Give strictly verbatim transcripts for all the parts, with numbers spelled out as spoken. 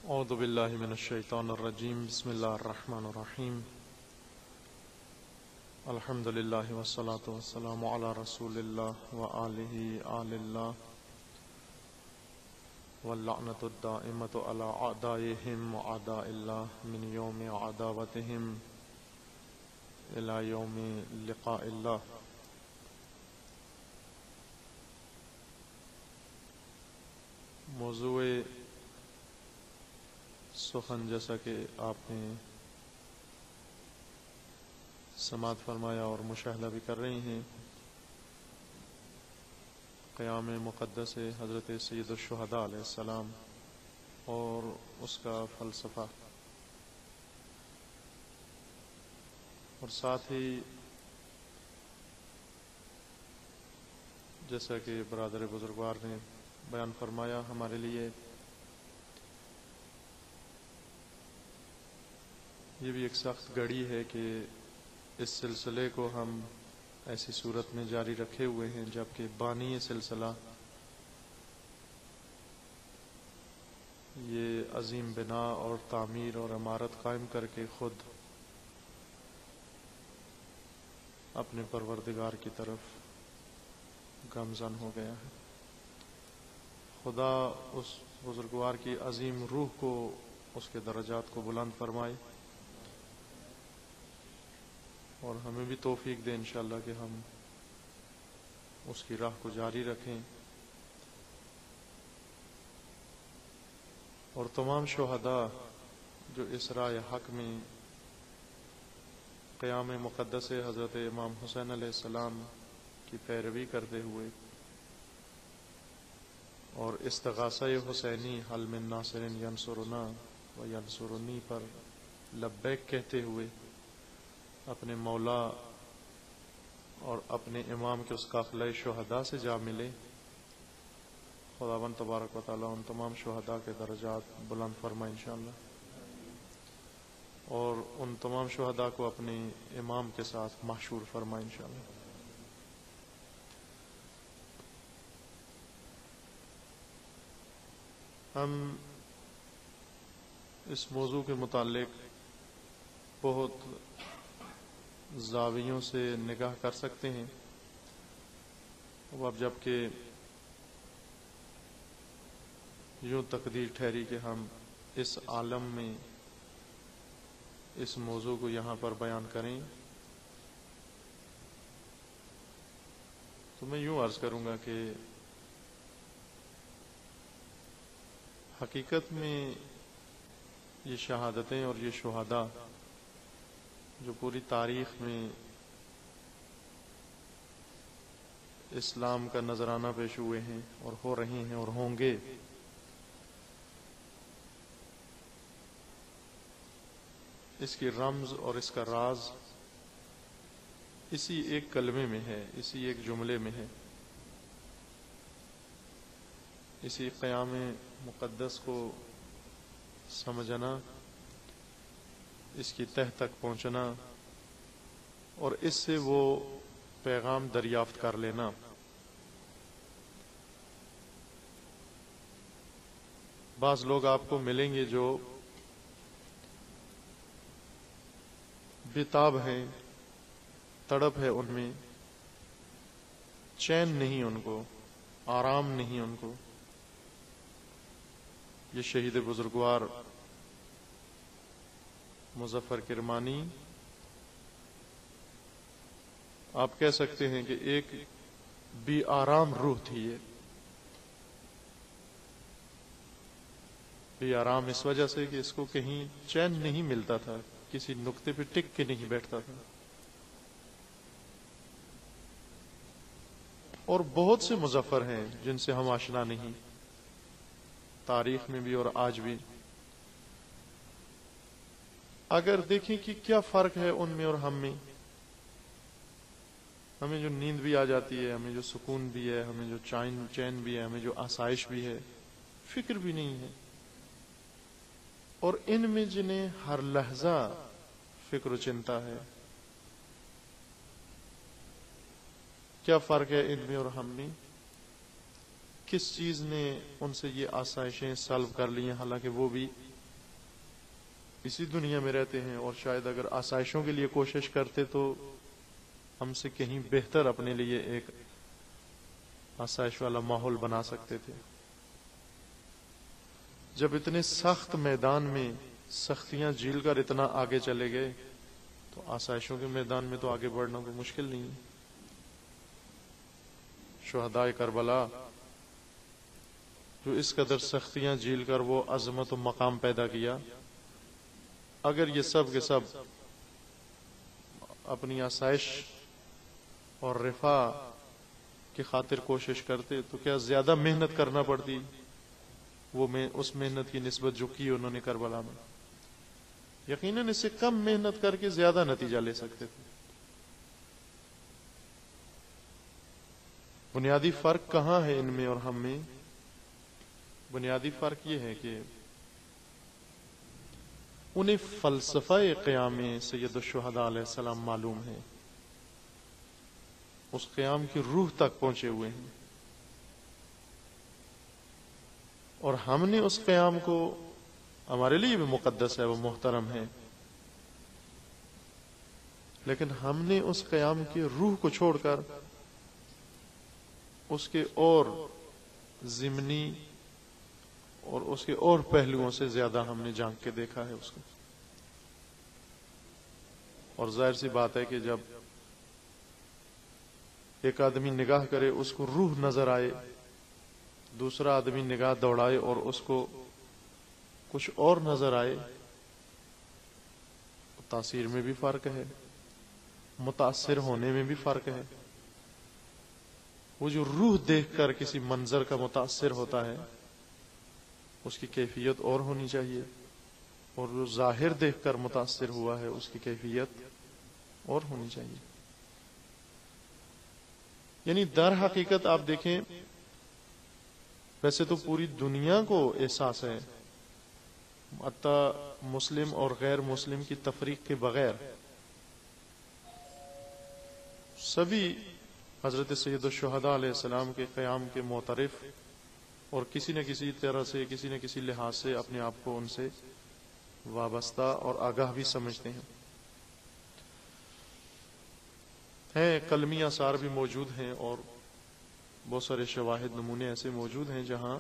اعوذ باللہ من الشیطان الرجیم بسم اللہ الرحمن الرحیم الحمد للہ والصلاة والسلام علی رسول اللہ وآلہ آل اللہ واللعنۃ الدائمۃ علی اعدائہم وعداء اللہ من یوم عداوتہم الی یوم لقاء اللہ۔ موضوع سخن جیسا کہ آپ نے سماعت فرمایا اور مشاہدہ بھی کر رہے ہیں، قیام مقدس حضرت سید الشہداء علیہ السلام اور اس کا فلسفہ، اور ساتھ ہی جیسا کہ برادر بزرگوار نے بیان فرمایا، ہمارے لیے یہ بھی ایک سخت گھڑی ہے کہ اس سلسلے کو ہم ایسی صورت میں جاری رکھے ہوئے ہیں جبکہ بانی سلسلہ یہ عظیم بنا اور تعمیر اور عمارت قائم کر کے خود اپنے پروردگار کی طرف گامزن ہو گیا ہے۔ خدا اس بزرگوار کی عظیم روح کو، اس کے درجات کو بلند فرمائے اور ہمیں بھی توفیق دے انشاءاللہ کہ ہم اس کی راہ کو جاری رکھیں، اور تمام شہداء جو اس راہ حق میں قیام مقدس حضرت امام حسین علیہ السلام کی پیروی کرتے ہوئے اور استغاثہ حسینی حل من ناصر ینصرنا و ینصرنی پر لبیک کہتے ہوئے اپنے مولا اور اپنے امام کے اس قافلہ شہداء سے جا ملے۔ خداوند تبارک و تعالیٰ ان تمام شہداء کے درجات بلند فرمائے انشاءاللہ، اور ان تمام شہداء کو اپنے امام کے ساتھ محشور فرمائے انشاءاللہ۔ ہم اس موضوع کے متعلق بہت زاویوں سے نگاہ کر سکتے ہیں، اب جب کہ یوں تقدیر ٹھہری کہ ہم اس عالم میں اس موضوع کو یہاں پر بیان کریں، تو میں یوں عرض کروں گا کہ حقیقت میں یہ شہادتیں اور یہ شہداء جو پوری تاریخ میں اسلام کا نذرانہ پیش ہوئے ہیں اور ہو رہے ہیں اور ہوں گے، اس کی رمز اور اس کا راز اسی ایک کلمے میں ہے، اسی ایک جملے میں ہے، اسی قیام مقدس کو سمجھنا، اس کی تہ تک پہنچنا اور اس سے وہ پیغام دریافت کر لینا۔ بعض لوگ آپ کو ملیں گے جو بےتاب ہیں، تڑپ ہے ان میں، چین نہیں ان کو، آرام نہیں ان کو۔ یہ شہید بزرگوار مظفر کرمانی، آپ کہہ سکتے ہیں کہ ایک بے آرام روح تھی یہ، بے آرام اس وجہ سے کہ اس کو کہیں چین نہیں ملتا تھا، کسی نقطے پہ ٹک کے نہیں بیٹھتا تھا، اور بہت سے مظفر ہیں جن سے ہم آشنا نہیں، تاریخ میں بھی اور آج بھی۔ اگر دیکھیں کہ کیا فرق ہے ان میں اور ہم میں، ہمیں جو نیند بھی آ جاتی ہے، ہمیں جو سکون بھی ہے، ہمیں جو چین چین بھی ہے، ہمیں جو آسائش بھی ہے، فکر بھی نہیں ہے، اور ان میں جنہیں ہر لحظہ فکر و چنتا ہے، کیا فرق ہے ان میں اور ہم میں؟ کس چیز نے ان سے یہ آسائشیں سلب کر لی ہیں، حالانکہ وہ بھی اسی دنیا میں رہتے ہیں، اور شاید اگر آسائشوں کے لیے کوشش کرتے تو ہم سے کہیں بہتر اپنے لیے ایک آسائش والا ماحول بنا سکتے تھے۔ جب اتنے سخت میدان میں سختیاں جھیل کر اتنا آگے چلے گئے تو آسائشوں کے میدان میں تو آگے بڑھنا کوئی مشکل نہیں ہے۔ شہدائے کربلا جو اس قدر سختیاں جھیل کر وہ عظمت و مقام پیدا کیا، اگر یہ سب کے سب اپنی آسائش اور رفاہ کی خاطر کوشش کرتے تو کیا زیادہ محنت کرنا پڑتی وہ میں اس محنت کی نسبت جو کی انہوں نے کربلا میں؟ یقیناً اس سے کم محنت کر کے زیادہ نتیجہ لے سکتے تھے۔ بنیادی فرق کہاں ہے ان میں اور ہم میں؟ بنیادی فرق یہ ہے کہ انہیں فلسفہ قیام سید الشہداء علیہ السلام معلوم ہے، اس قیام کی روح تک پہنچے ہوئے ہیں، اور ہم نے اس قیام کو، ہمارے لیے بھی مقدس ہے، وہ محترم ہے، لیکن ہم نے اس قیام کی روح کو چھوڑ کر اس کے اور ضمنی اور اس کے اور پہلوؤں سے زیادہ ہم نے جھانک کے دیکھا ہے اس کو۔ اور ظاہر سی بات ہے کہ جب ایک آدمی نگاہ کرے اس کو روح نظر آئے، دوسرا آدمی نگاہ دوڑائے اور اس کو کچھ اور نظر آئے، تاثیر میں بھی فرق ہے، متاثر ہونے میں بھی فرق ہے۔ وہ جو روح دیکھ کر کسی منظر کا متاثر ہوتا ہے اس کی کیفیت اور ہونی چاہیے، اور جو ظاہر دیکھ کر متاثر ہوا ہے اس کی کیفیت اور ہونی چاہیے۔ یعنی در حقیقت آپ دیکھیں، ویسے تو پوری دنیا کو احساس ہے، حتیٰ مسلم اور غیر مسلم کی تفریق کے بغیر سبھی حضرت سید الشہداء علیہ السلام کے قیام کے معترف اور کسی نہ کسی طرح سے، کسی نہ کسی لحاظ سے اپنے آپ کو ان سے وابستہ اور آگاہ بھی سمجھتے ہیں۔ ہیں قلمی آثار بھی موجود ہیں اور بہت سارے شواہد نمونے ایسے موجود ہیں جہاں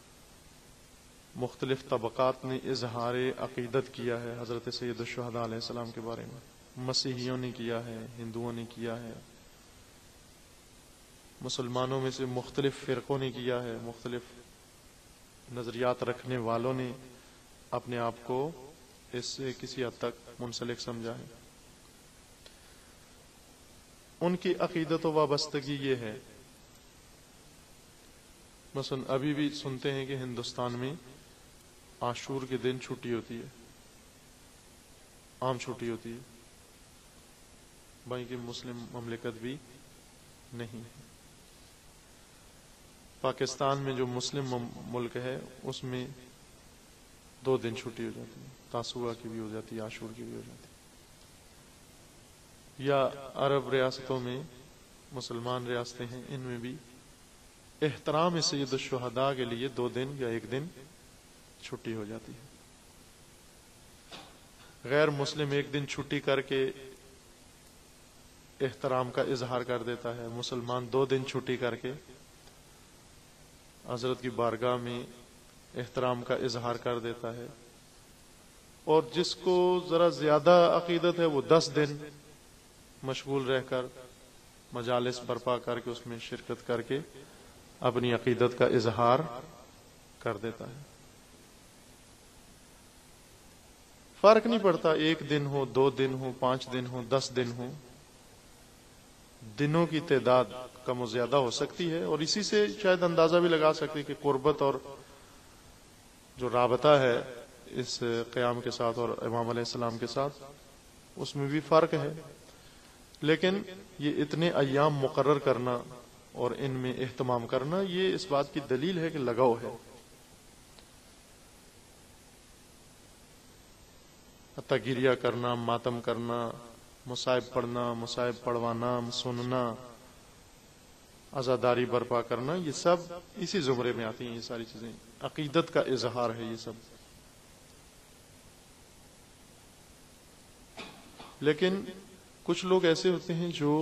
مختلف طبقات نے اظہار عقیدت کیا ہے حضرت سید الشہداء علیہ السلام کے بارے میں۔ مسیحیوں نے کیا ہے، ہندوؤں نے کیا ہے، مسلمانوں میں سے مختلف فرقوں نے کیا ہے، مختلف نظریات رکھنے والوں نے اپنے آپ کو اس سے کسی حد تک منسلک سمجھا ہے۔ ان کی عقیدت و وابستگی یہ ہے، مثلا ابھی بھی سنتے ہیں کہ ہندوستان میں عاشور کے دن چھٹی ہوتی ہے، عام چھٹی ہوتی ہے، باقی مسلم مملکت بھی نہیں ہے۔ پاکستان میں جو مسلم ملک ہے اس میں دو دن چھٹی ہو جاتی ہے، تاسوعا کی بھی ہو جاتی ہے، عاشور کی بھی ہو جاتی ہے۔ یا عرب ریاستوں میں مسلمان ریاستیں ہیں، ان میں بھی احترام سید الشہداء کے لیے دو دن یا ایک دن چھٹی ہو جاتی ہے۔ غیر مسلم ایک دن چھٹی کر کے احترام کا اظہار کر دیتا ہے، مسلمان دو دن چھٹی کر کے حضرت کی بارگاہ میں احترام کا اظہار کر دیتا ہے، اور جس کو ذرا زیادہ عقیدت ہے وہ دس دن مشغول رہ کر مجالس برپا کر کے اس میں شرکت کر کے اپنی عقیدت کا اظہار کر دیتا ہے۔ فرق نہیں پڑتا ایک دن ہو، دو دن ہو، پانچ دن ہو، دس دن ہو، دنوں کی تعداد کم و زیادہ ہو سکتی ہے، اور اسی سے شاید اندازہ بھی لگا سکتے کہ قربت اور جو رابطہ ہے اس قیام کے ساتھ اور امام علیہ السلام کے ساتھ اس میں بھی فرق ہے، لیکن یہ اتنے ایام مقرر کرنا اور ان میں اہتمام کرنا یہ اس بات کی دلیل ہے کہ لگاؤ ہے۔ حتیٰ گریہ کرنا، ماتم کرنا، مصائب پڑھنا، مصائب پڑھوانا، سننا، عزاداری برپا کرنا، یہ سب اسی زمرے میں آتی ہیں۔ یہ ساری چیزیں عقیدت کا اظہار ہے۔ یہ سب لیکن کچھ لوگ ایسے ہوتے ہیں جو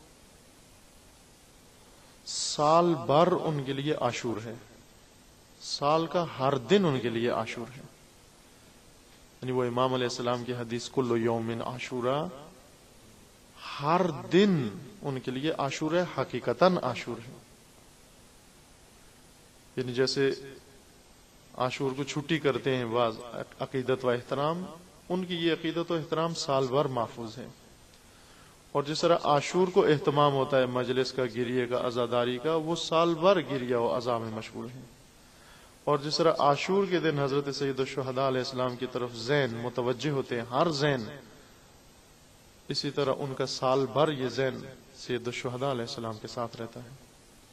سال بھر ان کے لیے عاشور ہے، سال کا ہر دن ان کے لیے عاشور ہے. یعنی وہ امام علیہ السلام کی حدیث کل یوم عاشورا، ہر دن ان کے لیے عاشور ہے، حقیقتاً عاشور ہے. یعنی جیسے عاشور کو چھٹی کرتے ہیں بعض عقیدت و احترام، ان کی یہ عقیدت و احترام سال بھر محفوظ ہے. اور جس طرح عاشور کو اہتمام ہوتا ہے مجلس کا، گریے کا، عزاداری کا، وہ سال بھر گریہ و عزا میں مشغول ہیں. اور جس طرح عاشور کے دن حضرت سید الشہداء علیہ السلام کی طرف ذہن متوجہ ہوتے ہیں، ہر ذہن، اسی طرح ان کا سال بھر یہ ذہن سید الشہداء علیہ السلام کے ساتھ رہتا ہے.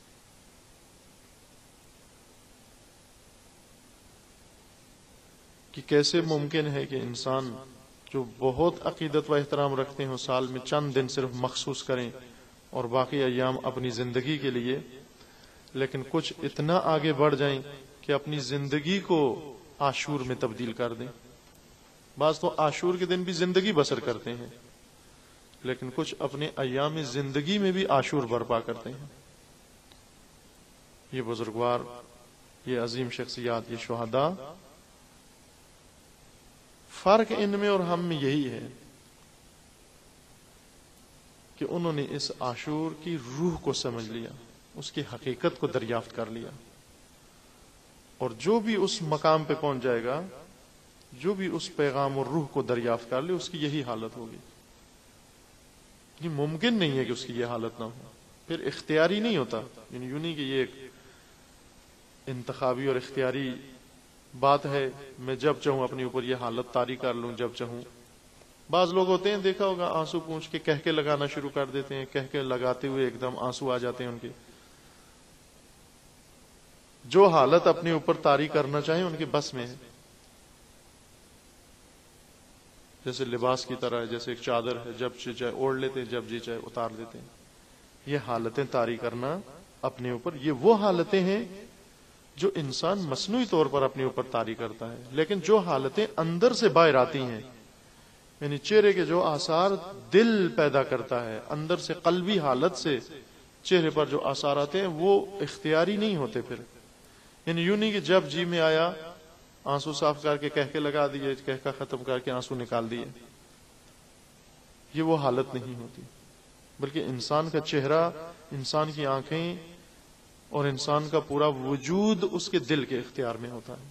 کہ کیسے ممکن ہے کہ انسان جو بہت عقیدت و احترام رکھتے ہیں سال میں چند دن صرف مخصوص کریں اور باقی ایام اپنی زندگی کے لیے، لیکن کچھ اتنا آگے بڑھ جائیں کہ اپنی زندگی کو عاشور میں تبدیل کر دیں. بعض تو عاشور کے دن بھی زندگی بسر کرتے ہیں، لیکن کچھ اپنے ایام زندگی میں بھی عاشور برپا کرتے ہیں. یہ بزرگوار، یہ عظیم شخصیات، یہ شہداء، فرق ان میں اور ہم میں یہی ہے کہ انہوں نے اس عاشور کی روح کو سمجھ لیا، اس کی حقیقت کو دریافت کر لیا. اور جو بھی اس مقام پہ پہنچ جائے گا، جو بھی اس پیغام اور روح کو دریافت کر لے، اس کی یہی حالت ہوگی. یہ ممکن نہیں ہے کہ اس کی یہ حالت نہ ہو. پھر اختیاری نہیں ہوتا، یعنی یوں نہیں کہ یہ ایک انتخابی اور اختیاری بات ہے، میں جب چاہوں اپنے اوپر یہ حالت طاری کر لوں جب چاہوں. بعض لوگ ہوتے ہیں، دیکھا ہوگا، آنسو پونچھ کے کہہ کے لگانا شروع کر دیتے ہیں، کہہ کے لگاتے ہوئے ایک دم آنسو آ جاتے ہیں ان کے. جو حالت اپنے اوپر طاری کرنا چاہیں ان کے بس میں ہے. جیسے لباس کی طرح ہے، جیسے ایک چادر ہے، جب جی چاہے اوڑھ لیتے ہیں، جب جی چاہے اتار دیتے ہیں. یہ حالتیں طاری کرنا اپنے اوپر، یہ وہ حالتیں ہیں جو انسان مصنوعی طور پر اپنے اوپر طاری کرتا ہے. لیکن جو حالتیں اندر سے باہر آتی ہیں، یعنی چہرے کے جو آثار دل پیدا کرتا ہے، اندر سے قلبی حالت سے چہرے پر جو آثار آتے ہیں، وہ اختیاری نہیں ہوتے. پھر یعنی یوں نہیں کہ جب جی میں آیا آنسو صاف کر کے کہہ کے لگا دیے، کہہ کا ختم کر کے آنسو نکال دیے. یہ وہ حالت نہیں ہوتی، بلکہ انسان کا چہرہ، انسان کی آنکھیں اور انسان کا پورا وجود اس کے دل کے اختیار میں ہوتا ہے،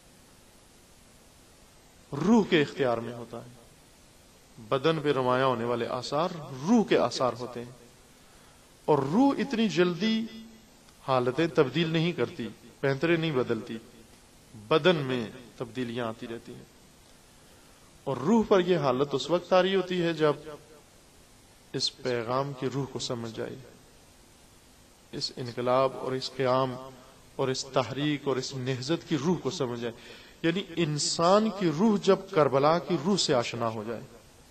روح کے اختیار میں ہوتا ہے. بدن پہ نمایاں ہونے والے آثار روح کے آثار ہوتے ہیں، اور روح اتنی جلدی حالتیں تبدیل نہیں کرتی، پینترے نہیں بدلتی، بدن میں تبدیلیاں آتی رہتی ہیں. اور روح پر یہ حالت اس وقت طاری ہوتی ہے جب اس پیغام کی روح کو سمجھ جائے، اس انقلاب اور اس قیام اور اس تحریک اور اس نہضت کی روح کو سمجھ جائے. یعنی انسان کی روح جب کربلا کی روح سے آشنا ہو جائے.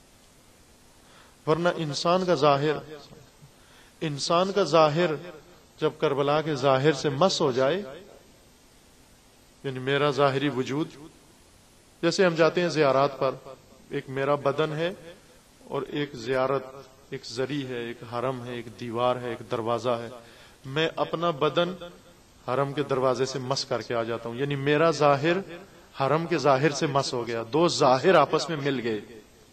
ورنہ انسان کا ظاہر انسان کا ظاہر جب کربلا کے ظاہر سے مس ہو جائے، یعنی میرا ظاہری وجود، جیسے ہم جاتے ہیں زیارات پر، ایک میرا بدن ہے اور ایک زیارت، ایک زری ہے، ایک حرم ہے، ایک دیوار ہے، ایک دروازہ ہے. میں اپنا بدن حرم کے دروازے سے مس کر کے آ جاتا ہوں، یعنی میرا ظاہر حرم کے ظاہر سے مس ہو گیا، دو ظاہر آپس میں مل گئے.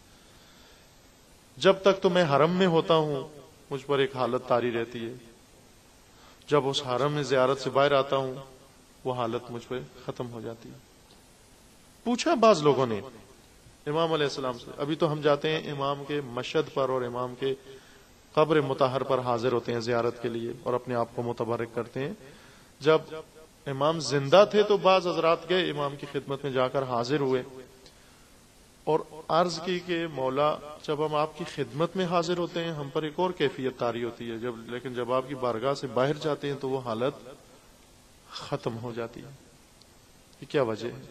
جب تک تو میں حرم میں ہوتا ہوں مجھ پر ایک حالت طاری رہتی ہے، جب اس حرم میں زیارت سے باہر آتا ہوں وہ حالت مجھ پہ ختم ہو جاتی ہے. پوچھا بعض لوگوں نے امام علیہ السلام سے، ابھی تو ہم جاتے ہیں امام کے مشہد پر اور امام کے قبر مطہر پر حاضر ہوتے ہیں زیارت کے لیے اور اپنے آپ کو متبرک کرتے ہیں. جب امام زندہ تھے تو بعض حضرات گئے امام کی خدمت میں، جا کر حاضر ہوئے اور عرض کی کہ مولا، جب ہم آپ کی خدمت میں حاضر ہوتے ہیں ہم پر ایک اور کیفیت طاری ہوتی ہے، جب لیکن جب آپ کی بارگاہ سے باہر جاتے ہیں تو وہ حالت ختم ہو جاتی ہے. یہ کیا وجہ ہے؟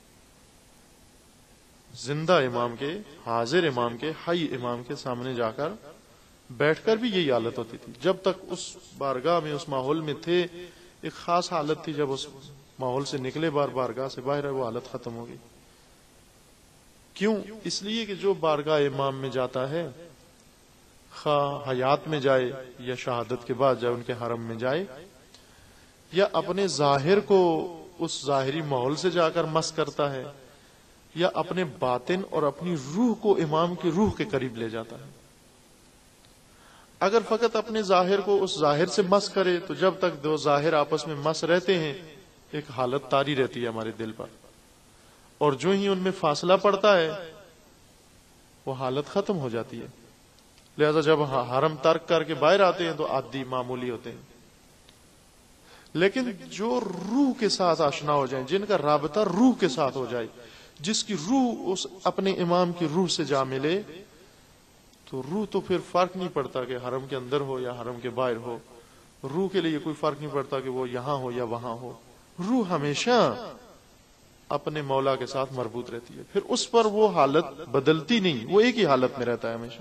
زندہ امام کے، حاضر امام کے، حی امام کے سامنے جا کر بیٹھ کر بھی یہی حالت ہوتی تھی. جب تک اس بارگاہ میں، اس ماحول میں تھے، ایک خاص حالت تھی. جب اس ماحول سے نکلے، بار بارگاہ سے باہر، وہ حالت ختم ہو گئی. کیوں؟ اس لیے کہ جو بارگاہ امام میں جاتا ہے، خواہ حیات میں جائے یا شہادت کے بعد جائے ان کے حرم میں جائے، یا اپنے ظاہر کو اس ظاہری ماحول سے جا کر مس کرتا ہے، یا اپنے باطن اور اپنی روح کو امام کی روح کے قریب لے جاتا ہے۔ اگر فقط اپنے ظاہر کو اس ظاہر سے مس کرے تو جب تک دو ظاہر آپس میں مس رہتے ہیں ایک حالت طاری رہتی ہے ہمارے دل پر، اور جو ہی ان میں فاصلہ پڑتا ہے وہ حالت ختم ہو جاتی ہے۔ لہذا جب حرم ترک کر کے باہر آتے ہیں تو عادی معمولی ہوتے ہیں، لیکن جو روح کے ساتھ آشنا ہو جائیں، جن کا رابطہ روح کے ساتھ ہو جائے، جس کی روح اس اپنے امام کی روح سے جا ملے، تو روح تو پھر فرق نہیں پڑتا کہ حرم کے اندر ہو یا حرم کے باہر ہو، روح کے لیے کوئی فرق نہیں پڑتا کہ وہ یہاں ہو یا وہاں ہو، روح ہمیشہ اپنے مولا کے ساتھ مربوط رہتی ہے، پھر اس پر وہ حالت بدلتی نہیں، وہ ایک ہی حالت میں رہتا ہے ہمیشہ۔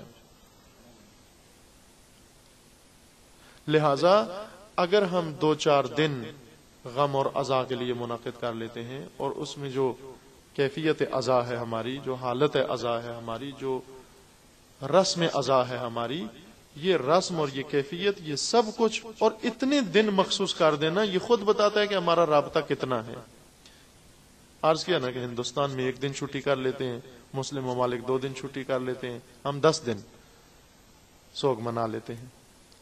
لہذا اگر ہم دو چار دن غم اور عزا کے لیے منعقد کر لیتے ہیں، اور اس میں جو کیفیت عزا ہے ہماری، جو حالت عزا ہے ہماری، جو رسم عزا ہے ہماری، یہ رسم اور یہ کیفیت، یہ سب کچھ اور اتنے دن مخصوص کر دینا، یہ خود بتاتا ہے کہ ہمارا رابطہ کتنا ہے۔ عرض کیا نا کہ ہندوستان میں ایک دن چھٹی کر لیتے ہیں، مسلم ممالک دو دن چھٹی کر لیتے ہیں، ہم دس دن سوگ منا لیتے ہیں،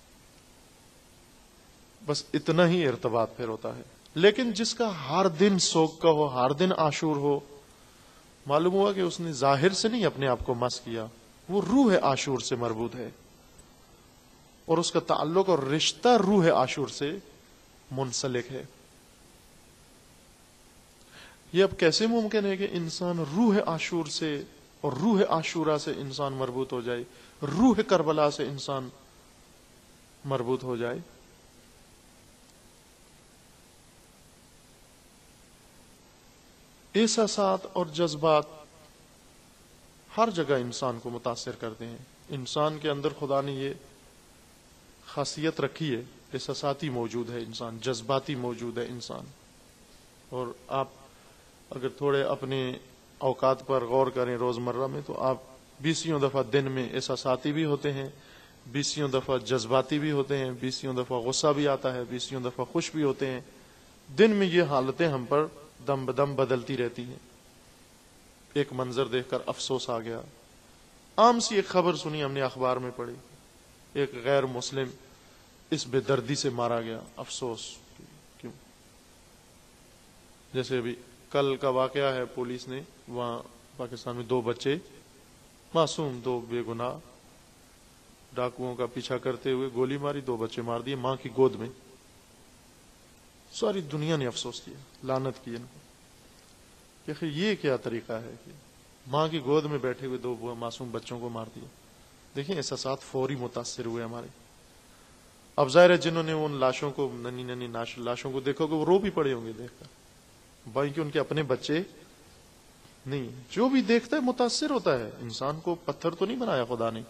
بس اتنا ہی ارتباط پھر ہوتا ہے۔ لیکن جس کا ہر دن سوگ کا ہو، ہر دن عاشور ہو، معلوم ہوا کہ اس نے ظاہر سے نہیں اپنے آپ کو مس کیا، وہ روح عاشور سے مربوط ہے، اور اس کا تعلق اور رشتہ روح عاشور سے منسلک ہے۔ یہ اب کیسے ممکن ہے کہ انسان روح عاشور سے اور روح عاشورہ سے انسان مربوط ہو جائے، روح کربلا سے انسان مربوط ہو جائے؟ احساسات اور جذبات ہر جگہ انسان کو متاثر کرتے ہیں۔ انسان کے اندر خدا نے یہ خاصیت رکھی ہے، احساساتی موجود ہے انسان، جذباتی موجود ہے انسان۔ اور آپ اگر تھوڑے اپنے اوقات پر غور کریں روزمرہ میں، تو آپ بیسیوں دفعہ دن میں احساساتی بھی ہوتے ہیں، بیسیوں دفعہ جذباتی بھی ہوتے ہیں، بیسیوں دفعہ غصہ بھی آتا ہے، بیسیوں دفعہ خوش بھی ہوتے ہیں۔ دن میں یہ حالتیں ہم پر دم بدم بدلتی رہتی ہیں۔ ایک منظر دیکھ کر افسوس آ گیا، عام سی ایک خبر سنی ہم نے اخبار میں پڑھی، ایک غیر مسلم اس بے دردی سے مارا گیا، افسوس کیوں؟ جیسے ابھی کل کا واقعہ ہے، پولیس نے وہاں پاکستان میں دو بچے معصوم، دو بے گناہ ڈاکوؤں کا پیچھا کرتے ہوئے گولی ماری، دو بچے مار دیے ماں کی گود میں۔ ساری دنیا نے افسوس کیا، لعنت کی ان کو کہ خیر یہ کیا طریقہ ہے کہ ماں کی گود میں بیٹھے ہوئے دو معصوم بچوں کو مار دیا۔ دیکھیں احساسات فوری متاثر ہوئے ہمارے۔ اب ظاہر ہے جنہوں نے ان لاشوں کو، ننی ننی لاشوں کو دیکھو گے، وہ رو بھی پڑے ہوں گے دیکھ کر، بھائی کہ ان کے اپنے بچے نہیں۔ جو بھی دیکھتا ہے متاثر ہوتا ہے، انسان کو پتھر تو نہیں بنایا خدا نے،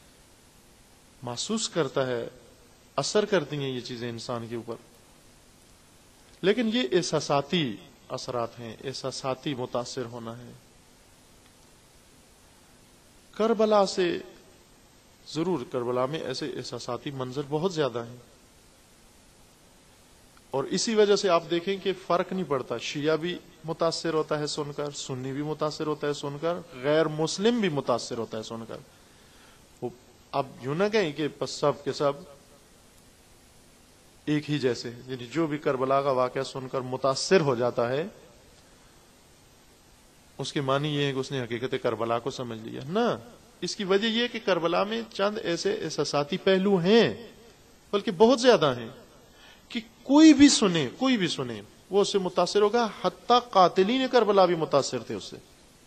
محسوس کرتا ہے، اثر کرتی ہیں یہ چیزیں انسان کے اوپر۔ لیکن یہ احساساتی اثرات ہیں، احساساتی متاثر ہونا ہے۔ کربلا سے ضرور، کربلا میں ایسے احساساتی منظر بہت زیادہ ہیں، اور اسی وجہ سے آپ دیکھیں کہ فرق نہیں پڑتا، شیعہ بھی متاثر ہوتا ہے سن کر، سنی بھی متاثر ہوتا ہے سن کر، غیر مسلم بھی متاثر ہوتا ہے سن کر۔ اب یوں نہ کہیں کہ بس سب کے سب ایک ہی جیسے، یعنی جو بھی کربلا کا واقعہ سن کر متاثر ہو جاتا ہے اس کے معنی یہ ہے کہ اس نے حقیقت کربلا کو سمجھ لیا، نہ۔ اس کی وجہ یہ کہ کربلا میں چند ایسے احساساتی پہلو ہیں، بلکہ بہت زیادہ ہیں، کہ کوئی بھی سنے کوئی بھی سنے وہ اس سے متاثر ہوگا، حتیٰ قاتلین کربلا بھی متاثر تھے اس سے۔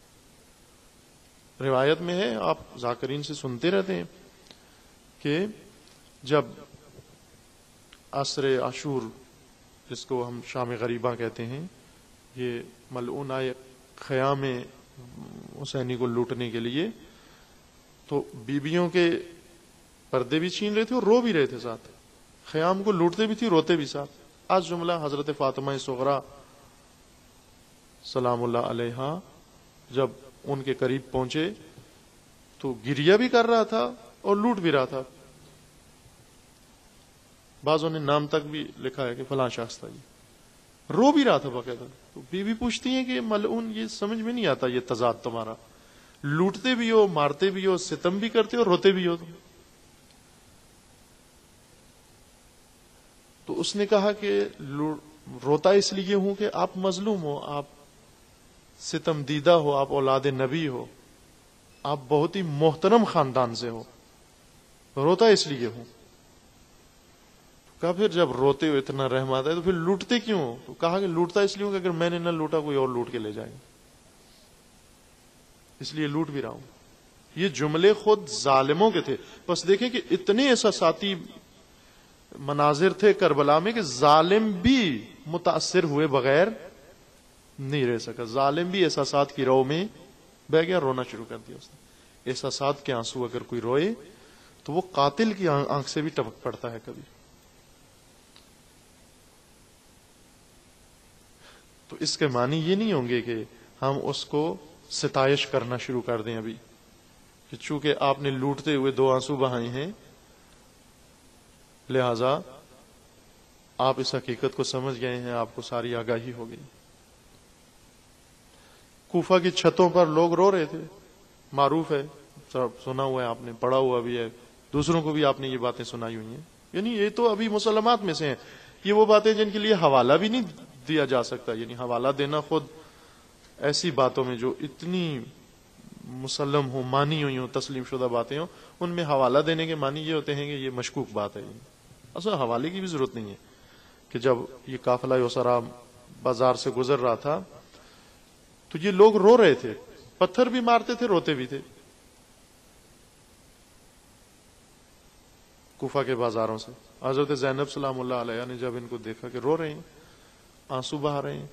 روایت میں ہے، آپ ذاکرین سے سنتے رہتے ہیں، کہ جب عصر عاشور، جس کو ہم شام غریبہ کہتے ہیں، یہ ملعون آئے خیام حسینی کو لوٹنے کے لیے، تو بیویوں کے پردے بھی چھین رہے تھے اور رو بھی رہے تھے ساتھ، خیام کو لوٹتے بھی تھی، روتے بھی ساتھ۔ آج جملہ حضرت فاطمہ صغریٰ سلام اللہ علیہا جب ان کے قریب پہنچے تو گریہ بھی کر رہا تھا اور لوٹ بھی رہا تھا. بعضوں نے نام تک بھی لکھا ہے کہ فلاں شخص تھا, یہ رو بھی رہا تھا باقاعدہ. تو بیوی پوچھتی ہیں کہ ملعون یہ سمجھ میں نہیں آتا یہ تضاد تمہارا, لوٹتے بھی ہو, مارتے بھی ہو, ستم بھی کرتے ہو, روتے بھی ہو تم. تو اس نے کہا کہ روتا اس لیے ہوں کہ آپ مظلوم ہو, آپ ستم دیدہ ہو, آپ اولاد نبی ہو, آپ بہت ہی محترم خاندان سے ہو, روتا اس لیے ہوں. کہا پھر جب روتے ہو اتنا رحم آتا ہے تو پھر لوٹتے کیوں ہو؟ تو کہا کہ لوٹتا اس لیے ہوں کہ اگر میں نے نہ لوٹا کوئی اور لوٹ کے لے جائے, اس لیے لوٹ بھی رہا ہوں. یہ جملے خود ظالموں کے تھے. بس دیکھیں کہ اتنے احساساتی مناظر تھے کربلا میں کہ ظالم بھی متاثر ہوئے بغیر نہیں رہ سکا. ظالم بھی احساسات کی رو میں بہ گیا, رونا شروع کر دیا اس نے. احساسات کے آنسو اگر کوئی روئے تو وہ قاتل کی آنکھ سے بھی ٹپک پڑتا ہے کبھی. تو اس کے معنی یہ نہیں ہوں گے کہ ہم اس کو ستائش کرنا شروع کر دیں ابھی کہ چونکہ آپ نے لوٹتے ہوئے دو آنسو بہائے ہیں لہذا آپ اس حقیقت کو سمجھ گئے ہیں, آپ کو ساری آگاہی ہو گئی. کوفہ کی چھتوں پر لوگ رو رہے تھے, معروف ہے, سنا ہوا ہے آپ نے, پڑھا ہوا بھی ہے, دوسروں کو بھی آپ نے یہ باتیں سنائی ہوئی ہیں. یعنی یہ تو ابھی مسلمات میں سے ہیں, یہ وہ باتیں جن کے لیے حوالہ بھی نہیں دیا جا سکتا. یعنی حوالہ دینا خود ایسی باتوں میں جو اتنی مسلم ہو, مانی ہوئی ہوں, تسلیم شدہ باتیں ہوں, ان میں حوالہ دینے کے معنی یہ ہوتے ہیں کہ یہ مشکوک بات ہے. اصل حوالے کی بھی ضرورت نہیں ہے. کہ جب یہ قافلہ اسرا بازار سے گزر رہا تھا تو یہ لوگ رو رہے تھے, پتھر بھی مارتے تھے, روتے بھی تھے. کوفہ کے بازاروں سے حضرت زینب سلام اللہ علیہ نے جب ان کو دیکھا کہ رو رہے ہیں, آنسو بہا رہے ہیں,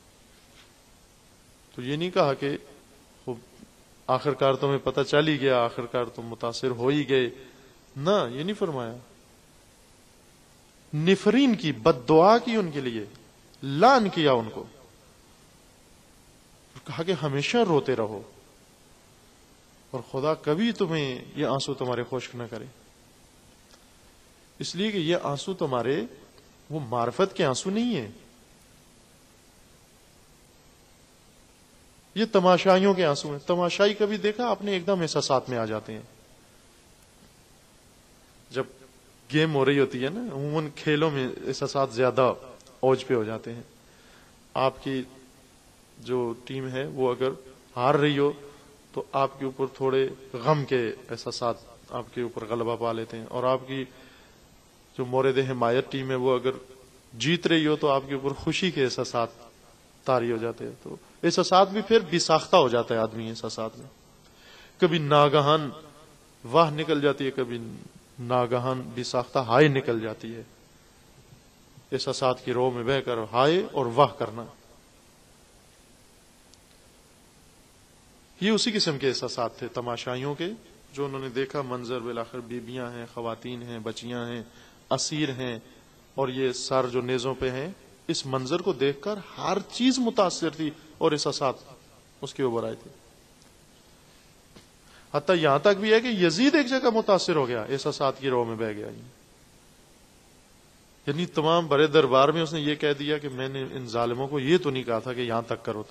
تو یہ نہیں کہا کہ آخر کار تمہیں پتہ چل ہی گیا, آخر کار تم متاثر ہو ہی گئے. نہ, یہ نہیں فرمایا. نفرین کی, بد دعا کی ان کے لیے, لعن کیا ان کو, کہا کہ ہمیشہ روتے رہو اور خدا کبھی تمہیں یہ آنسو تمہارے خشک نہ کرے. اس لیے کہ یہ آنسو تمہارے وہ معرفت کے آنسو نہیں ہیں, یہ تماشائیوں کے آنسو ہیں. تماشائی کبھی دیکھا آپ نے, ایک دم احساسات میں آ جاتے ہیں. جب گیم ہو رہی ہوتی ہے نا, عموماً کھیلوں میں احساسات زیادہ اوج پہ ہو جاتے ہیں. آپ کی جو ٹیم ہے وہ اگر ہار رہی ہو تو آپ کے اوپر تھوڑے غم کے احساسات آپ کے اوپر غلبہ پا لیتے ہیں, اور آپ کی جو مورد حمایت ٹیم ہے وہ اگر جیت رہی ہو تو آپ کے اوپر خوشی کے احساسات طاری ہو جاتے ہیں. تو احساسات بھی پھر بے ساختہ ہو جاتا ہے آدمی احساسات میں. کبھی ناگہان واہ نکل جاتی ہے, کبھی ناگہان بے ساختہ ہائے نکل جاتی ہے. احساسات کی رو میں بہ کر ہائے اور واہ کرنا, یہ اسی قسم کے احساسات تھے تماشائیوں کے, جو انہوں نے دیکھا منظر. بالآخر بیبیاں ہیں, خواتین ہیں, بچیاں ہیں, اسیر ہیں, اور یہ سر جو نیزوں پہ ہیں, اس منظر کو دیکھ کر ہر چیز متاثر تھی اور احساسات اس کے اوپر آئے تھے. حتیٰ یہاں تک بھی ہے کہ یزید ایک جگہ متاثر ہو گیا, احساسات کی رو میں بہ گیا. یعنی تمام بڑے دربار میں اس نے یہ کہہ دیا کہ میں نے ان ظالموں کو یہ تو نہیں کہا تھا کہ یہاں تک کرو. تو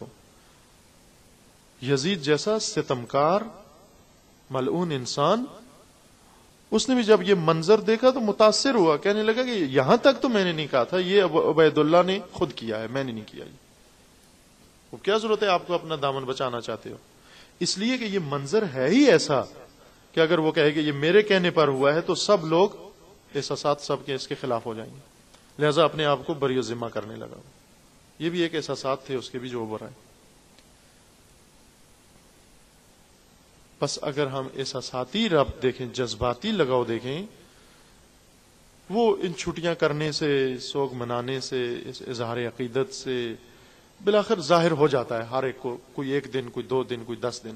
یزید جیسا ستمکار ملعون انسان, اس نے بھی جب یہ منظر دیکھا تو متاثر ہوا, کہنے لگا کہ یہاں تک تو میں نے نہیں کہا تھا, یہ عبید اللہ نے خود کیا ہے, میں نے نہیں کیا. وہ کیا ضرورت ہے آپ کو اپنا دامن بچانا چاہتے ہو؟ اس لیے کہ یہ منظر ہے ہی ایسا کہ اگر وہ کہے کہ یہ میرے کہنے پر ہوا ہے تو سب لوگ احساسات سب کے اس کے خلاف ہو جائیں گے. لہذا اپنے آپ کو بری و ذمہ کرنے لگا. یہ بھی ایک احساسات تھے اس کے بھی جو ابھر آئے. بس اگر ہم احساساتی ربط دیکھیں, جذباتی لگاؤ دیکھیں, وہ ان چھٹیاں کرنے سے, سوگ منانے سے, اس اظہار عقیدت سے بالآخر ظاہر ہو جاتا ہے ہر ایک کو, کوئی ایک دن, کوئی دو دن, کوئی دس دن.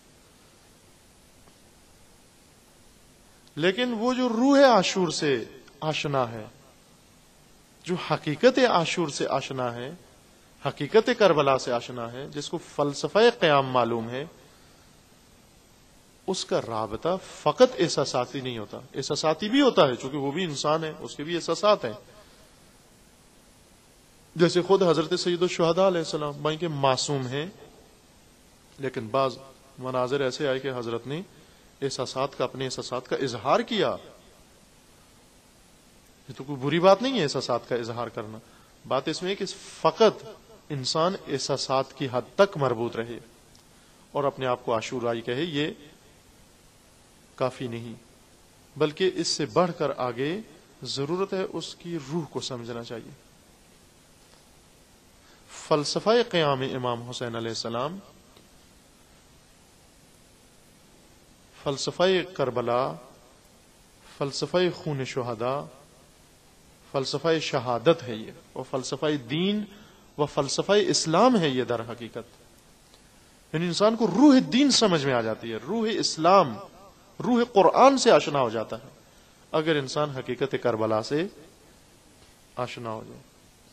لیکن وہ جو روح عاشور سے آشنا ہے, جو حقیقت عاشور سے آشنا ہے, حقیقت کربلا سے آشنا ہے, جس کو فلسفہ قیام معلوم ہے, اس کا رابطہ فقط احساساتی نہیں ہوتا، احساساتی بھی ہوتا ہے چونکہ وہ بھی انسان ہے، اس کے بھی احساسات ہیں. جیسے خود حضرت سید الشہداء علیہ السلام بھائی کے معصوم ہیں، لیکن بعض مناظر ایسے آئے کہ حضرت نے احساسات کا اپنے احساسات کا اظہار کیا. یہ تو کوئی بری بات نہیں ہے احساسات کا اظہار کرنا، بات اس میں ہے کہ فقط انسان احساسات کی حد تک مربوط رہے اور اپنے آپ کو عاشورائی کہے، یہ کافی نہیں، بلکہ اس سے بڑھ کر آگے ضرورت ہے اس کی روح کو سمجھنا چاہیے. فلسفہ قیام امام حسین علیہ السلام، فلسفہ کربلا، فلسفہ خون شہداء، فلسفہ شہادت ہے یہ، اور فلسفہ دین و فلسفہ اسلام ہے یہ در حقیقت. یعنی انسان کو روح دین سمجھ میں آ جاتی ہے، روح اسلام، روح قرآن سے آشنا ہو جاتا ہے اگر انسان حقیقت کربلا سے آشنا ہو جائے.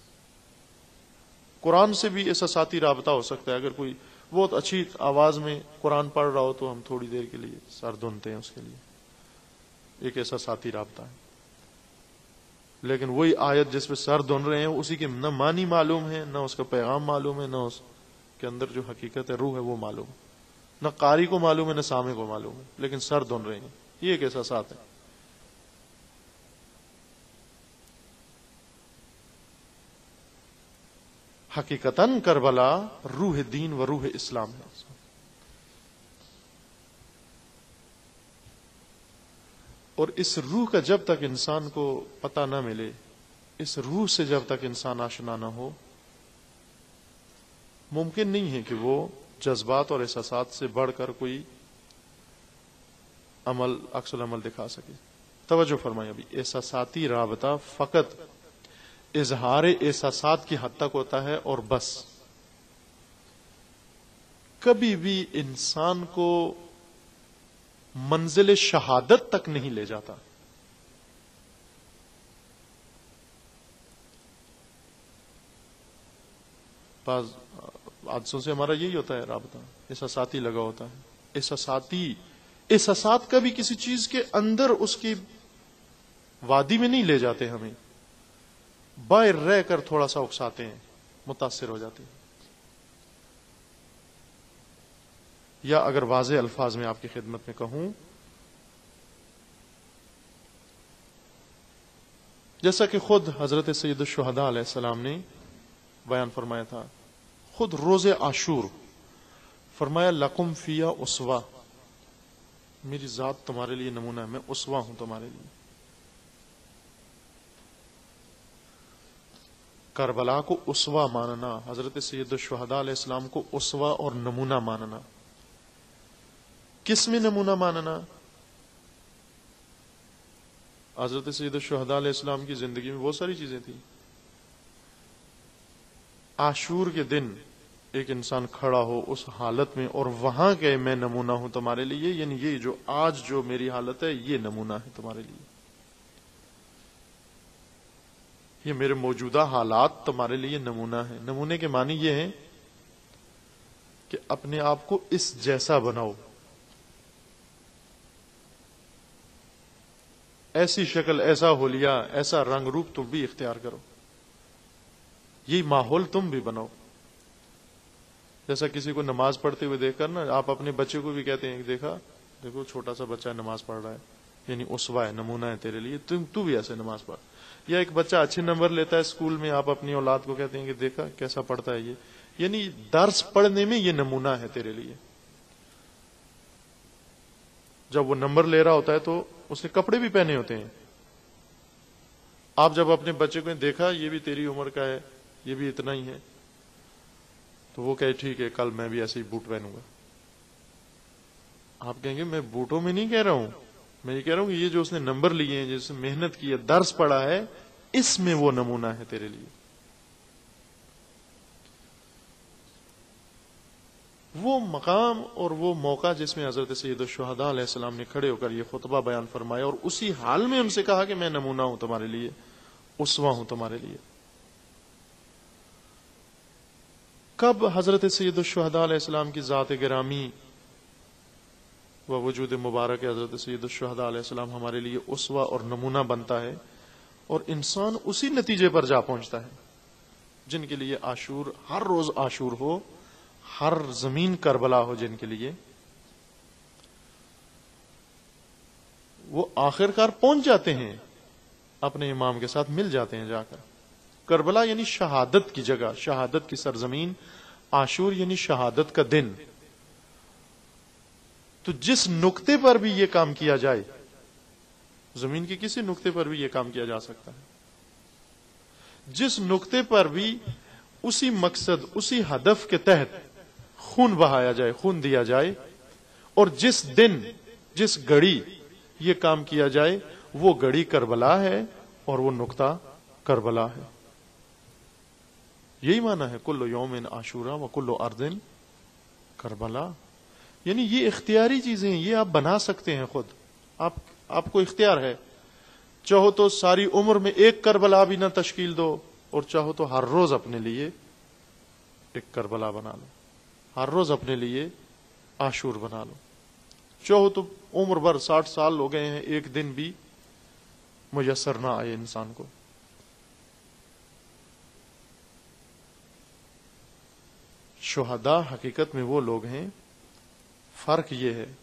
قرآن سے بھی احساساتی رابطہ ہو سکتا ہے. اگر کوئی بہت اچھی آواز میں قرآن پڑھ رہا ہو تو ہم تھوڑی دیر کے لیے سر دھنتے ہیں، اس کے لیے ایک احساساتی رابطہ ہے. لیکن وہی آیت جس پہ سر دھن رہے ہیں اسی کے نہ معنی معلوم ہے، نہ اس کا پیغام معلوم ہے، نہ اس کے اندر جو حقیقت ہے، روح ہے، وہ معلوم ہے. نہ قاری کو معلوم ہے، نہ سامع کو معلوم ہے، لیکن سر دھن رہے ہیں. یہ ایک احساسات ہے. حقیقتاً کربلا روح دین و روح اسلام ہے. اور اس روح کا جب تک انسان کو پتہ نہ ملے، اس روح سے جب تک انسان آشنا نہ ہو، ممکن نہیں ہے کہ وہ جذبات اور احساسات سے بڑھ کر کوئی عمل، عکس العمل دکھا سکے. توجہ فرمائیں، ابھی احساساتی رابطہ فقط اظہار احساسات کی حد تک ہوتا ہے اور بس، کبھی بھی انسان کو منزل شہادت تک نہیں لے جاتا. بعض حادثوں سے ہمارا یہی ہوتا ہے رابطہ، احساساتی لگا ہوتا ہے. احساساتی احساسات کبھی کسی چیز کے اندر اس کی وادی میں نہیں لے جاتے، ہمیں باہر رہ کر تھوڑا سا اکساتے ہیں، متاثر ہو جاتے ہیں. یا اگر واضح الفاظ میں آپ کی خدمت میں کہوں، جیسا کہ خود حضرت سید الشہداء علیہ السلام نے بیان فرمایا تھا، خود روز عاشور فرمایا لکم فیا اسوہ، میری ذات تمہارے لیے نمونہ ہے، میں اسوہ ہوں تمہارے لیے. کربلا کو اسوہ ماننا، حضرت سید الشہداء علیہ السلام کو اسوہ اور نمونہ ماننا. کس میں نمونہ ماننا؟ حضرت سید الشہداء علیہ السلام کی زندگی میں بہت ساری چیزیں تھیں. عاشور کے دن ایک انسان کھڑا ہو اس حالت میں اور وہاں کہ میں نمونہ ہوں تمہارے لیے، یعنی یہ جو آج جو میری حالت ہے یہ نمونہ ہے تمہارے لیے، یہ میرے موجودہ حالات تمہارے لیے نمونہ ہے. نمونے کے معنی یہ ہیں کہ اپنے آپ کو اس جیسا بناؤ، ایسی شکل، ایسا حلیہ، ایسا رنگ روپ تم بھی اختیار کرو، یہی ماحول تم بھی بناؤ. جیسا کسی کو نماز پڑھتے ہوئے دیکھ کر نا آپ اپنے بچے کو بھی کہتے ہیں کہ دیکھا دیکھو چھوٹا سا بچہ نماز پڑھ رہا ہے، یعنی اسوہ ہے، نمونہ ہے تیرے لیے، تم تو بھی ایسے نماز پڑھ. یا ایک بچہ اچھے نمبر لیتا ہے اسکول میں، آپ اپنی اولاد کو کہتے ہیں کہ دیکھا کیسا پڑھتا ہے یہ، یعنی درس پڑھنے میں یہ نمونہ ہے تیرے لیے. جب وہ نمبر لے رہا ہوتا ہے تو اس نے کپڑے بھی پہنے ہوتے ہیں. آپ جب اپنے بچے کو دیکھا یہ بھی تیری عمر کا ہے، یہ بھی اتنا ہی ہے، تو وہ کہے ٹھیک ہے کل میں بھی ایسے ہی بوٹ پہنوں گا. آپ کہیں گے میں بوٹوں میں نہیں کہہ رہا ہوں، میں یہ کہہ رہا ہوں کہ یہ جو اس نے نمبر لیے ہیں، جس نے محنت کی ہے، درس پڑھا ہے، اس میں وہ نمونہ ہے تیرے لیے. وہ مقام اور وہ موقع جس میں حضرت سید الشہداء علیہ السلام نے کھڑے ہو کر یہ خطبہ بیان فرمایا اور اسی حال میں ان سے کہا کہ میں نمونہ ہوں تمہارے لیے، اسوہ ہوں تمہارے لیے. کب حضرت سید الشہداء علیہ السلام کی ذات گرامی و وجود مبارک حضرت سید الشہداء علیہ السلام ہمارے لیے اسوہ اور نمونہ بنتا ہے، اور انسان اسی نتیجے پر جا پہنچتا ہے جن کے لیے عاشور ہر روز عاشور ہو، ہر زمین کربلا ہو، جن کے لیے وہ آخر کار پہنچ جاتے ہیں، اپنے امام کے ساتھ مل جاتے ہیں جا کر۔ کربلا یعنی شہادت کی جگہ، شہادت کی سرزمین، عاشور یعنی شہادت کا دن۔ تو جس نقطے پر بھی یہ کام کیا جائے، زمین کے کسی نقطے پر بھی یہ کام کیا جا سکتا ہے، جس نقطے پر بھی اسی مقصد، اسی ہدف کے تحت خون بہایا جائے، خون دیا جائے، اور جس دن، جس گھڑی یہ کام کیا جائے، وہ گھڑی کربلا ہے اور وہ نقطہ کربلا ہے۔ یہی معنی ہے کل یوم عاشورا و کل ارض کربلا، یعنی یہ اختیاری چیزیں ہیں، یہ آپ بنا سکتے ہیں خود، آپ آپ کو اختیار ہے۔ چاہو تو ساری عمر میں ایک کربلا بھی نہ تشکیل دو، اور چاہو تو ہر روز اپنے لیے ایک کربلا بنا لو، ہر روز اپنے لیے عاشور بنا لو۔ چاہو تو عمر بھر ساٹھ سال ہو گئے ہیں، ایک دن بھی میسر نہ آئے انسان کو۔ شہداء حقیقت میں وہ لوگ ہیں، فرق یہ ہے